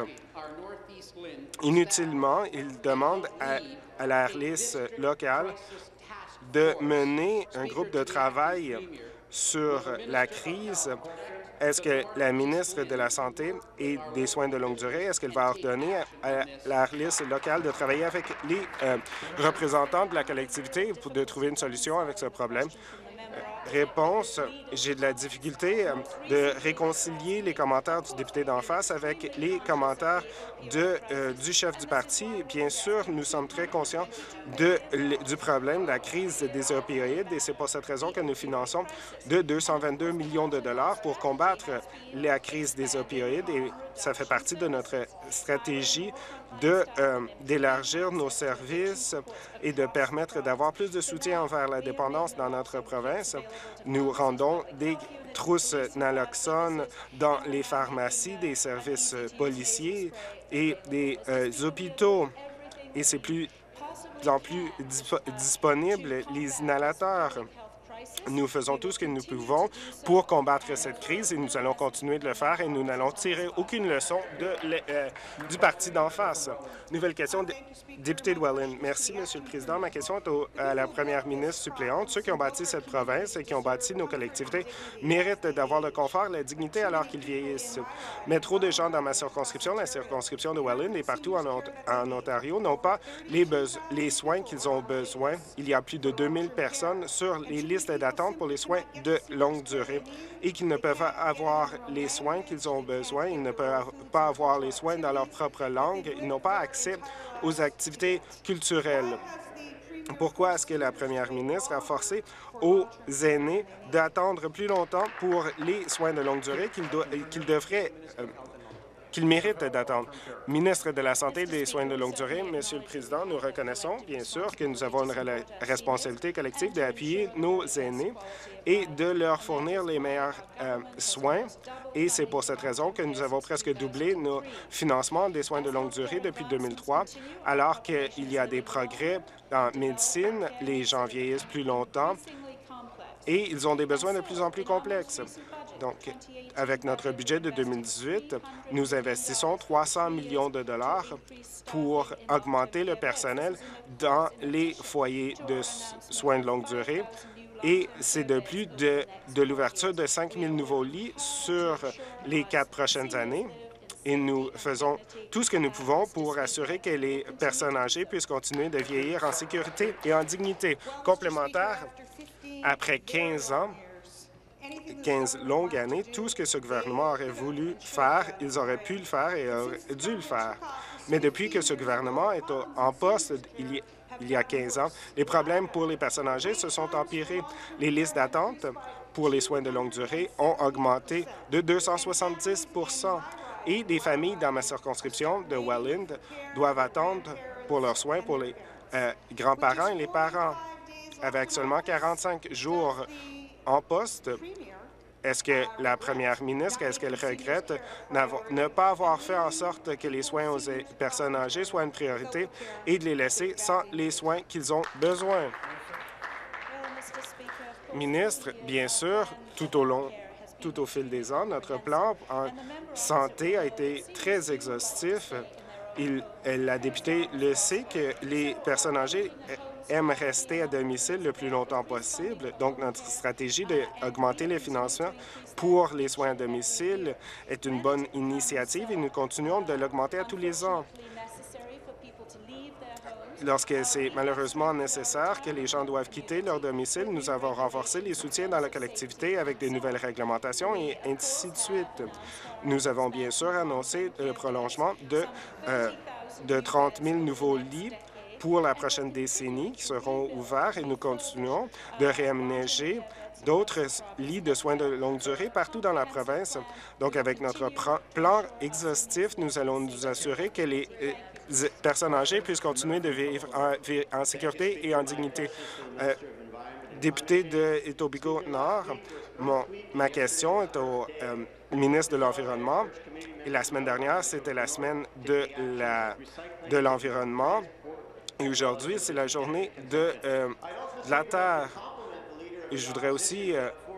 Inutilement, il demande à la RLIS locale de mener un groupe de travail sur la crise. Est-ce que la ministre de la Santé et des soins de longue durée, est-ce qu'elle va ordonner à la RLIS locale de travailler avec les représentants de la collectivité pour de trouver une solution avec ce problème? Réponse, j'ai de la difficulté de réconcilier les commentaires du député d'en face avec les commentaires du chef du parti. Bien sûr, nous sommes très conscients du problème de la crise des opioïdes et c'est pour cette raison que nous finançons de 222 millions de dollars pour combattre la crise des opioïdes et ça fait partie de notre stratégie d'élargir nos services et de permettre d'avoir plus de soutien envers la dépendance dans notre province. Nous rendons des trousses naloxone dans les pharmacies, des services policiers et des hôpitaux. Et c'est plus en plus disponible, les inhalateurs. Nous faisons tout ce que nous pouvons pour combattre cette crise et nous allons continuer de le faire et nous n'allons tirer aucune leçon du parti d'en face. Nouvelle question, député de Welland. Merci, Monsieur le Président. Ma question est à la première ministre suppléante. Ceux qui ont bâti cette province et qui ont bâti nos collectivités méritent d'avoir le confort et la dignité alors qu'ils vieillissent. Mais trop de gens dans ma circonscription, la circonscription de Welland et partout en Ontario, n'ont pas les soins qu'ils ont besoin. Il y a plus de 2000 personnes sur les listes d'attente pour les soins de longue durée et qu'ils ne peuvent avoir les soins qu'ils ont besoin. Ils ne peuvent pas avoir les soins dans leur propre langue. Ils n'ont pas accès aux activités culturelles. Pourquoi est-ce que la première ministre a forcé aux aînés d'attendre plus longtemps pour les soins de longue durée qu'ils méritent d'attendre. Ministre de la Santé et des Soins de longue durée, Monsieur le Président, nous reconnaissons bien sûr que nous avons une responsabilité collective d'appuyer nos aînés et de leur fournir les meilleurs soins. Et c'est pour cette raison que nous avons presque doublé nos financements des soins de longue durée depuis 2003, alors qu'il y a des progrès en médecine, les gens vieillissent plus longtemps et ils ont des besoins de plus en plus complexes. Donc, avec notre budget de 2018, nous investissons 300 millions de dollars pour augmenter le personnel dans les foyers de soins de longue durée. Et c'est de plus de l'ouverture de 5 000 nouveaux lits sur les 4 prochaines années. Et nous faisons tout ce que nous pouvons pour assurer que les personnes âgées puissent continuer de vieillir en sécurité et en dignité. Complémentaire, après 15 ans, 15 longues années, tout ce que ce gouvernement aurait voulu faire, ils auraient pu le faire et auraient dû le faire. Mais depuis que ce gouvernement est en poste, il y a 15 ans, les problèmes pour les personnes âgées se sont empirés. Les listes d'attente pour les soins de longue durée ont augmenté de 270 et des familles dans ma circonscription de Welland doivent attendre pour leurs soins pour les grands-parents et les parents. Avec seulement 45 jours en poste, est-ce que la première ministre, est-ce qu'elle regrette ne pas avoir fait en sorte que les soins aux personnes âgées soient une priorité et de les laisser sans les soins qu'ils ont besoin? Ministre, bien sûr, tout au fil des ans, notre plan en santé a été très exhaustif. La députée le sait que les personnes âgées aiment rester à domicile le plus longtemps possible. Donc, notre stratégie d'augmenter les financements pour les soins à domicile est une bonne initiative et nous continuons de l'augmenter à tous les ans. Lorsque c'est malheureusement nécessaire que les gens doivent quitter leur domicile, nous avons renforcé les soutiens dans la collectivité avec de nouvelles réglementations et ainsi de suite. Nous avons bien sûr annoncé le prolongement de 30 000 nouveaux lits pour la prochaine décennie qui seront ouverts et nous continuons de réaménager d'autres lits de soins de longue durée partout dans la province. Donc, avec notre plan exhaustif, nous allons nous assurer que les personnes âgées puissent continuer de vivre en sécurité et en dignité. Député de Etobicoke-Nord, ma question est au ministre de l'Environnement. Et la semaine dernière, c'était la semaine de l'Environnement. Et aujourd'hui, c'est la journée de la Terre. Et je voudrais aussi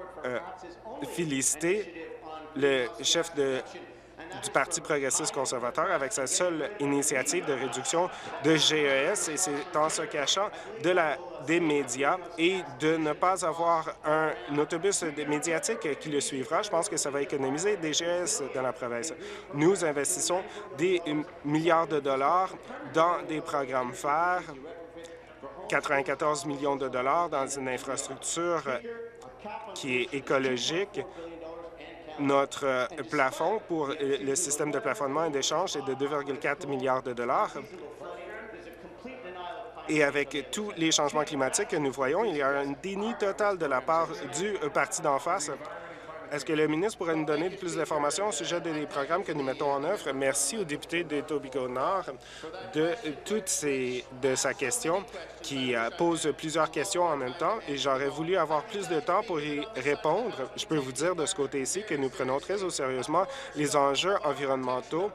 féliciter le chef du Parti progressiste conservateur avec sa seule initiative de réduction de GES, et c'est en se cachant des médias et de ne pas avoir un autobus médiatique qui le suivra. Je pense que ça va économiser des GES dans la province. Nous investissons des milliards de dollars dans des programmes phares, 94 millions de dollars dans une infrastructure qui est écologique. Notre plafond pour le système de plafonnement et d'échange est de 2,4 milliards de dollars. Et avec tous les changements climatiques que nous voyons, il y a un déni total de la part du parti d'en face. Est-ce que le ministre pourrait nous donner plus d'informations au sujet des programmes que nous mettons en œuvre? Merci au député d'Etobicoke-Nord de sa question, qui pose plusieurs questions en même temps, et j'aurais voulu avoir plus de temps pour y répondre. Je peux vous dire de ce côté-ci que nous prenons très au sérieusement les enjeux environnementaux.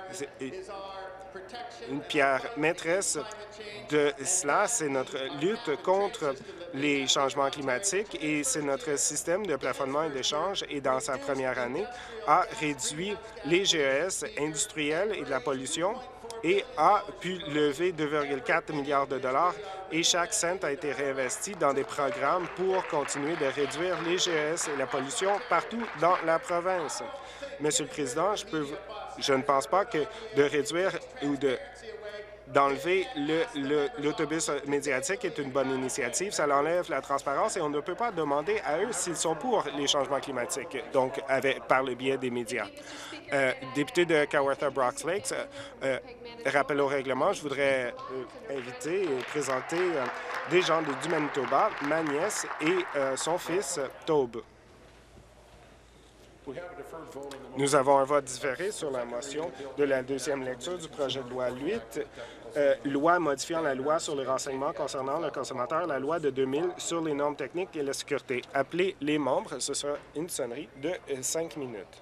Une pierre maîtresse de cela, c'est notre lutte contre les changements climatiques et c'est notre système de plafonnement et d'échange et dans sa première année a réduit les GES industriels et de la pollution et a pu lever 2,4 milliards de dollars et chaque cent a été réinvesti dans des programmes pour continuer de réduire les GES et la pollution partout dans la province. Monsieur le Président, je ne pense pas que de réduire ou d'enlever l'autobus médiatique est une bonne initiative. Ça enlève la transparence et on ne peut pas demander à eux s'ils sont pour les changements climatiques, donc par le biais des médias. Député de Kawartha-Brox Lakes, rappel au règlement, je voudrais inviter et présenter des gens du Manitoba, ma nièce et son fils, Taube. Nous avons un vote différé sur la motion de la deuxième lecture du projet de loi 8, loi modifiant la loi sur les renseignements concernant le consommateur, la loi de 2000 sur les normes techniques et la sécurité. Appelez les membres. Ce sera une sonnerie de 5 minutes.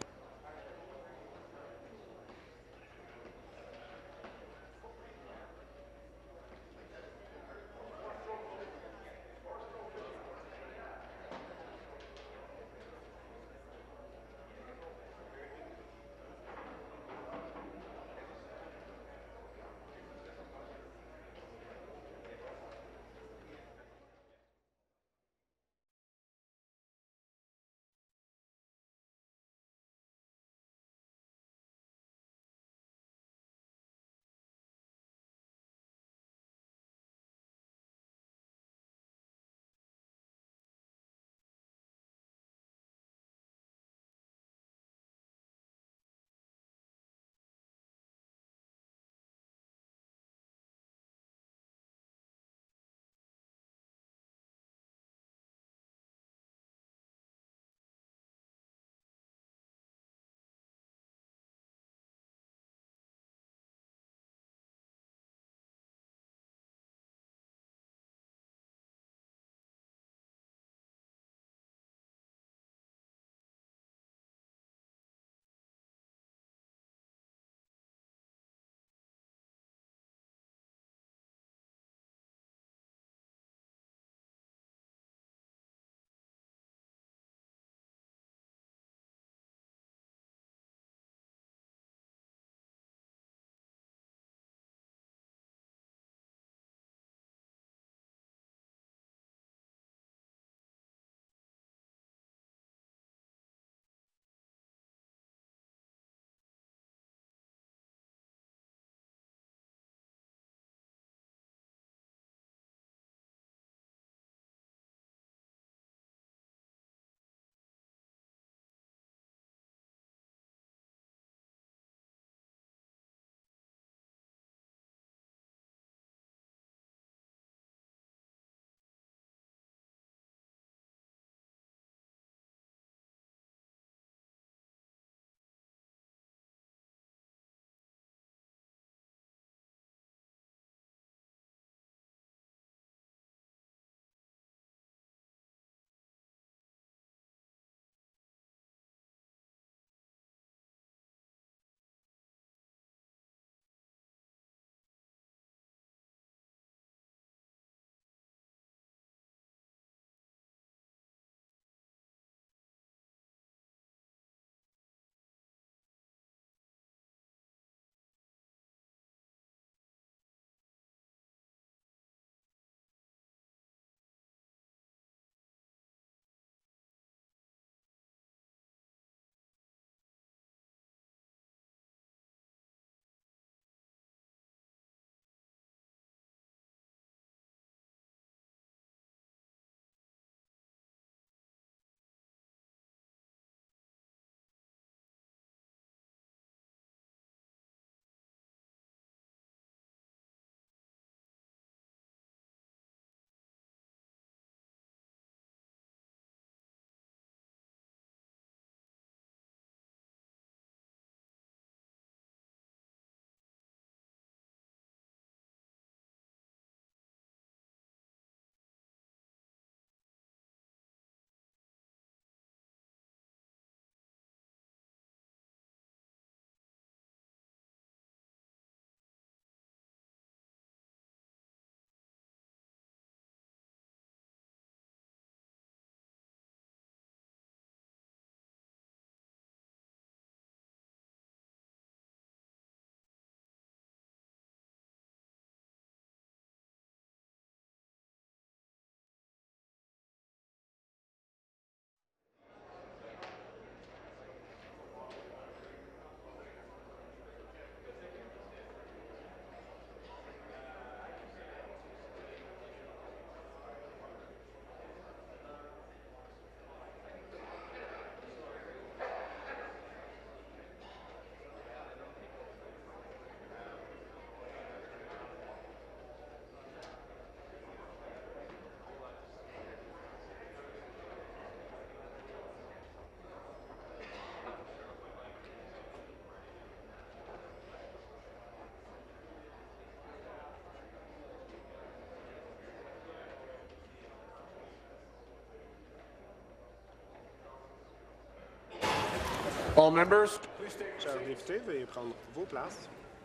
All members. Chers députés, veuillez prendre vos places.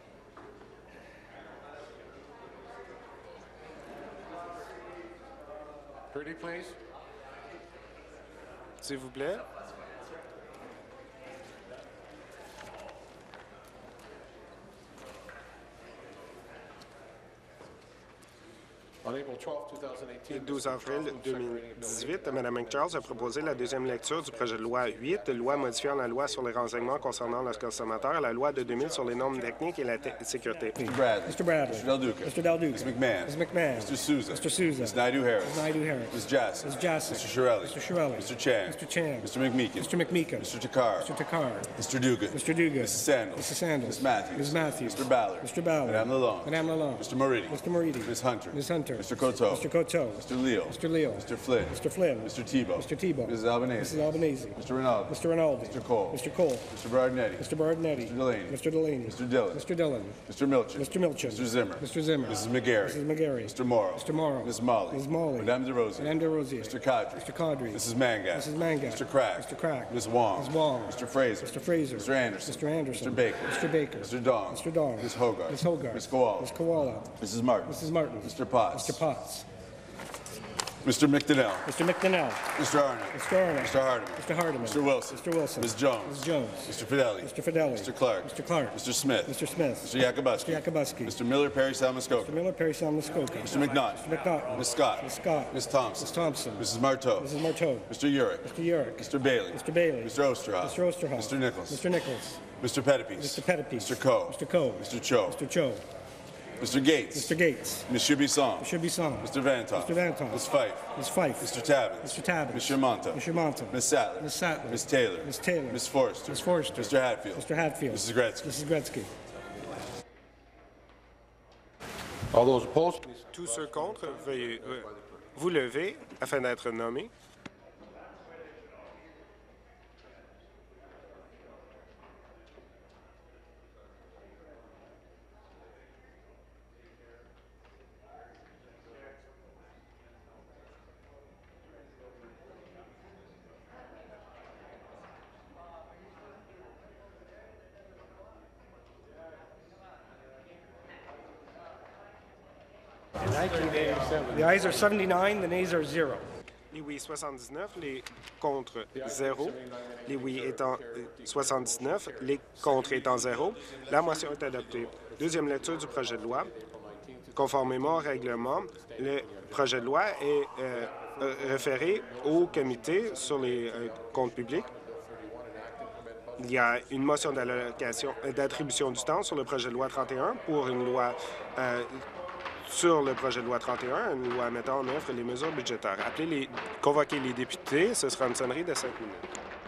Pretty, please. S'il vous plaît. Le 12 avril 2018, Mme McCharles a proposé la deuxième lecture du projet de loi 8, loi modifiant la loi sur les renseignements concernant le consommateur, la loi de 2000 sur les normes techniques et la sécurité. Mr. Bradley. Mr. Bradley. Mr. Del Duca. Mr. Del Duca. Ms. McMahon. Ms. McMahon. Mr. Souza. Mr. Souza. Ms. Naidoo-Harris. Ms. Naidoo-Harris. Ms. Jassy. Ms. Jassy. Mr. Shirelli. Mr. Shirelli. Mr. Chan. Mr. Chan. Mr. McMeekin. Mr. McMeekin. Mr. Takar. Mr. Takar. Mr. Dugan. Mr. Dugan. Mrs. Sandals. Mrs. Sandals. Ms. Matthews. Ms. Matthews. Mr. Ballard. Mr. Ballard. Madame Lalonde. Madame Lalonde. Mr. Moridi. Mr. Moridi. Ms. Hunter. Ms. Hunter. Mr. Coteau. Mr. Coteau. Mr. Leo. Mr. Leo. Mr. Flynn. Mr. Flynn. Mr. Tebow. Mr. Tebow. Mrs. Albanese. Mrs. Albanese. Mr. Rinaldi. Mr. Rinaldi. Mr. Cole. Mr. Cole. Mr. Berardinetti. Mr. Berardinetti. Mr. Delaney. Mr. Delaney. Mr. Dillon. Mr. Dillon. Mr. Milchin. Mr. Milchin. Mr. Zimmer. Mr. Zimmer. Mrs. McGarry. Mrs. McGarry. Mr. Morrow. Mr. Morrow. Ms. Molly. Ms. Molly. Madame DeRosier. Madame DeRosier. Mr. Kadri. Mr. Kadri. Mrs. Mangat. Mrs. Mangat. Mr. Crack. Mr. Crack. Ms. Wong. Ms. Wong. Mr. Fraser. Mr. Fraser. Mr. Anderson. Mr. Anderson. Mr. Baker. Mr. Baker. Mr. Dong. Mr. Dong. Ms. Hogarth. Ms. Hogarth. Ms. Koala. Ms. Koala. Mrs. Martin. Mrs. Martin. Mr. Potts. Mr. Potts. Mr. McDonnell. Mr. McDonnell. Mr. Arnott. Mr. Arnott. Mr. Hardeman. Mr. Hardeman. Mr. Wilson. Mr. Wilson. Ms. Jones. Ms. Jones. Mr. Fideli. Mr. Fideli. Mr. Clark. Mr. Clark. Mr. Smith. Mr. Smith. Mr. Yakubuski. Mr. Yakubuski. Mr. Miller Perry Salmuskoka. Mr. Miller Perry Salmuskoka. Mr. McNaught. Mr. McNaught. Ms. Scott. Ms. Scott. Ms. Thompson. Ms. Thompson. Mrs. Marteau. Mrs. Marteau. Mr. Urick. Mr. Urick. Mr. Bailey. Mr. Bailey. Mr. Osterhoff. Mr. Osterhoff. Mr. Nichols. Mr. Nichols. Mr. Pettipies. Mr. Pettipies. Mr. Coe. Mr. Coe. Mr. Cho. Mr. Cho. Mr. Gates. Mr. Gates. Monsieur Bisson. Mr. Bisson. Mr. Vantoff. Mr. Vantoff. Ms. Fife. Ms. Fife. Mr. Tabbins. Mr. Tabbins. Mr. Monta. Mr. Monta. Ms. Sattler. Ms. Sattler. Ms. Taylor. Ms. Taylor. Ms. Forrester. Ms. Forrester. Mr. Hatfield. Mr. Hatfield. Mrs. Gretzky. Mrs. Gretzky. All those opposed. Tous ceux contre, veuillez vous lever afin d'être nommés. The ayes are 79, the nays are 0. Les oui 79, les contre 0. Les oui étant 79, les contre étant 0. La motion est adoptée. Deuxième lecture du projet de loi. Conformément au règlement, le projet de loi est référé au comité sur les comptes publics. Il y a une motion d'attribution du temps sur le projet de loi 31 pour une loi sur le projet de loi 31, une loi mettant en œuvre les mesures budgétaires. Convoquer les députés, ce sera une sonnerie de 5 minutes.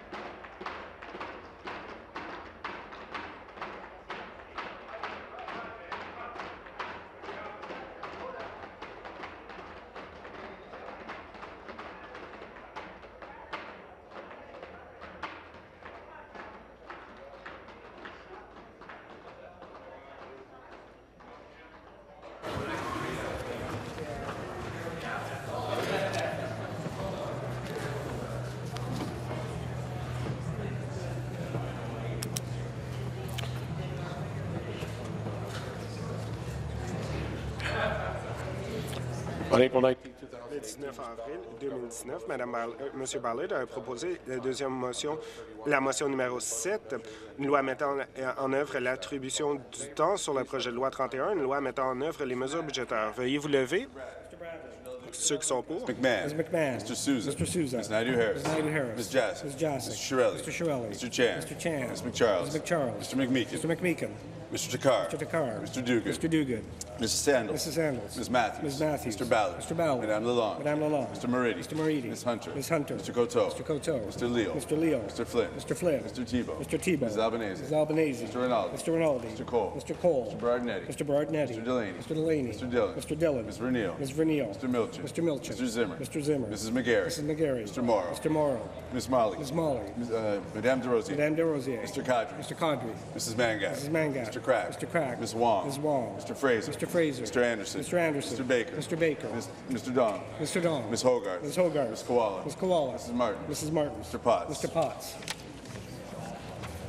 On April 19, Le 19 avril 2019, M. Ballard a proposé la motion numéro 7, une loi mettant en œuvre l'attribution du temps sur le projet de loi 31, une loi mettant en œuvre les mesures budgétaires. Veuillez vous lever. Ceux qui sont pour. McMahon. Ms. McMahon. Mr. Souza. Mr. Souza. Ms. Naidoo-Harris. Ms. Naidoo-Harris. Ms. Jassy. Ms. Jassy. Mr. Shirelli. Mr. Shirelli. Mr. Chan. Mr. Chan. Ms. McCharles. Ms. McCharles. Mr. McMeekin. Mr. McMeekin. Mr. Takar. Mr. Takar. Mr. Dugan. Mr. Dugan. Mrs. Sandals. Mrs. Sandals. Ms. Matthews. Ms. Matthews. Mr. Ballard. Mr. Ballard. Madame Lalonde. Madame Lalonde. Mr. Moridi. Mr. Moridi. Ms. Hunter. Ms. Hunter. Mr. Coteau. Mr. Coteau. Mr. Leo. Mr. Leo. Mr. Flynn. Mr. Flynn. Mr. Tebow. Mr. Tebow. Mrs. Albanese. Mrs. Albanese. Mr. Rinaldi. Mr. Rinaldi. Mr. Cole. Mr. Cole. Mr. Berardinetti. Mr. Berardinetti. Mr. Delaney. Mr. Delaney. Mr. Dillon. Mr. Dillon. Ms. Verneal. Ms. Verneal. Mr. Milchin. Mr. Milchin. Mr. Zimmer. Mr. Zimmer. Mrs. McGarry. Mrs. McGarry. Mr. Morrow. Mr. Morrow. Ms. Molly. Ms. Molly. Madame DeRosier. Madame DeRosier. Mr. Kadri. Mr. Kadri. Mrs. Mangat. Mrs. Mangat. Mr. Crack. Mr. Crack. Ms. Wong. Ms. Wong. Mr. Fraser. Mr. Fraser. Mr. Anderson. Mr. Anderson. Mr. Baker. Mr. Baker. Mr. Dong. Mr. Dong. Ms. Hogarth. Ms. Hogarth. Ms. Koala. Ms. Koala. Mrs. Martin. Mrs. Martin. Mr. Potts. Mr. Potts.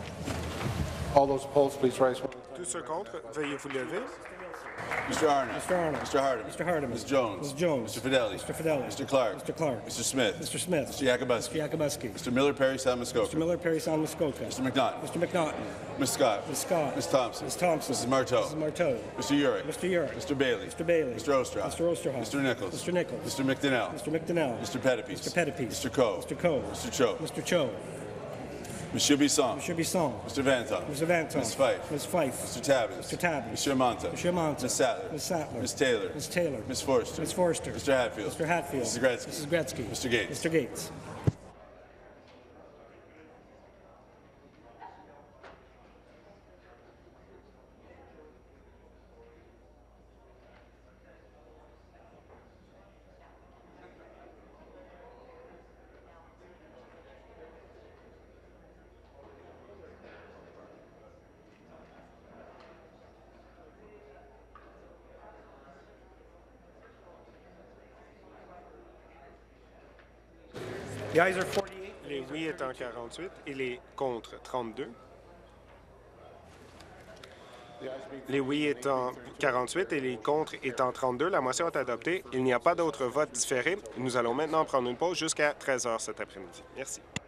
All those opposed, please raise. Tous ceux contre, veuillez vous lever. Mr. Arnott. Mr. Arnott. Mr. Hardeman. Mr. Hardeman. Ms. Jones. Ms. Jones. Mr. Fidelli. Mr. Fidelli. Mr. Clark. Mr. Clark. Mr. Smith. Mr. Smith. Mr. Yakubowski. Mr. Yakubowski. Mr. Miller Perry Sound Muskoka. Mr. Miller Perry Sound Muskoka. Mr. McNaughton. Mr. McNaughton. Ms. Scott. Ms. Scott. Ms. Thompson. Ms. Thompson. Mrs. Marteau. Mrs. Marteau. Mr. Urick. Mr. Urick. Mr. Bailey. Mr. Bailey. Mr. Osterhoff. Mr. Osterhoff. Mr. Nichols. Mr. Nichols. Mr. McDonnell. Mr. McDonnell. Mr. Pettipies. Mr. Pettipies. Mr. Coe. Mr. Coe. Mr. Cho. Mr. Cho. Monsieur Bisson. Monsieur Bisson. Mr. Vantoff. Mr. Vantoff. Ms. Fife. Ms. Fife. Mr. Tabbins. Mr. Tabbins. Monsieur Monta. Monsieur Monta. Ms. Sattler. Ms. Sattler. Ms. Taylor. Ms. Taylor. Ms. Forster. Ms. Forster. Mr. Hatfield. Mr. Hatfield. Mrs. Gretzky. Mrs. Gretzky. Mr. Gates. Mr. Gates. The ayes are 48. Les oui étant 48 et les contre 32. Les oui étant 48 et les contre étant 32, la motion est adoptée. Il n'y a pas d'autres votes différés. Nous allons maintenant prendre une pause jusqu'à 13 h cet après-midi. Merci.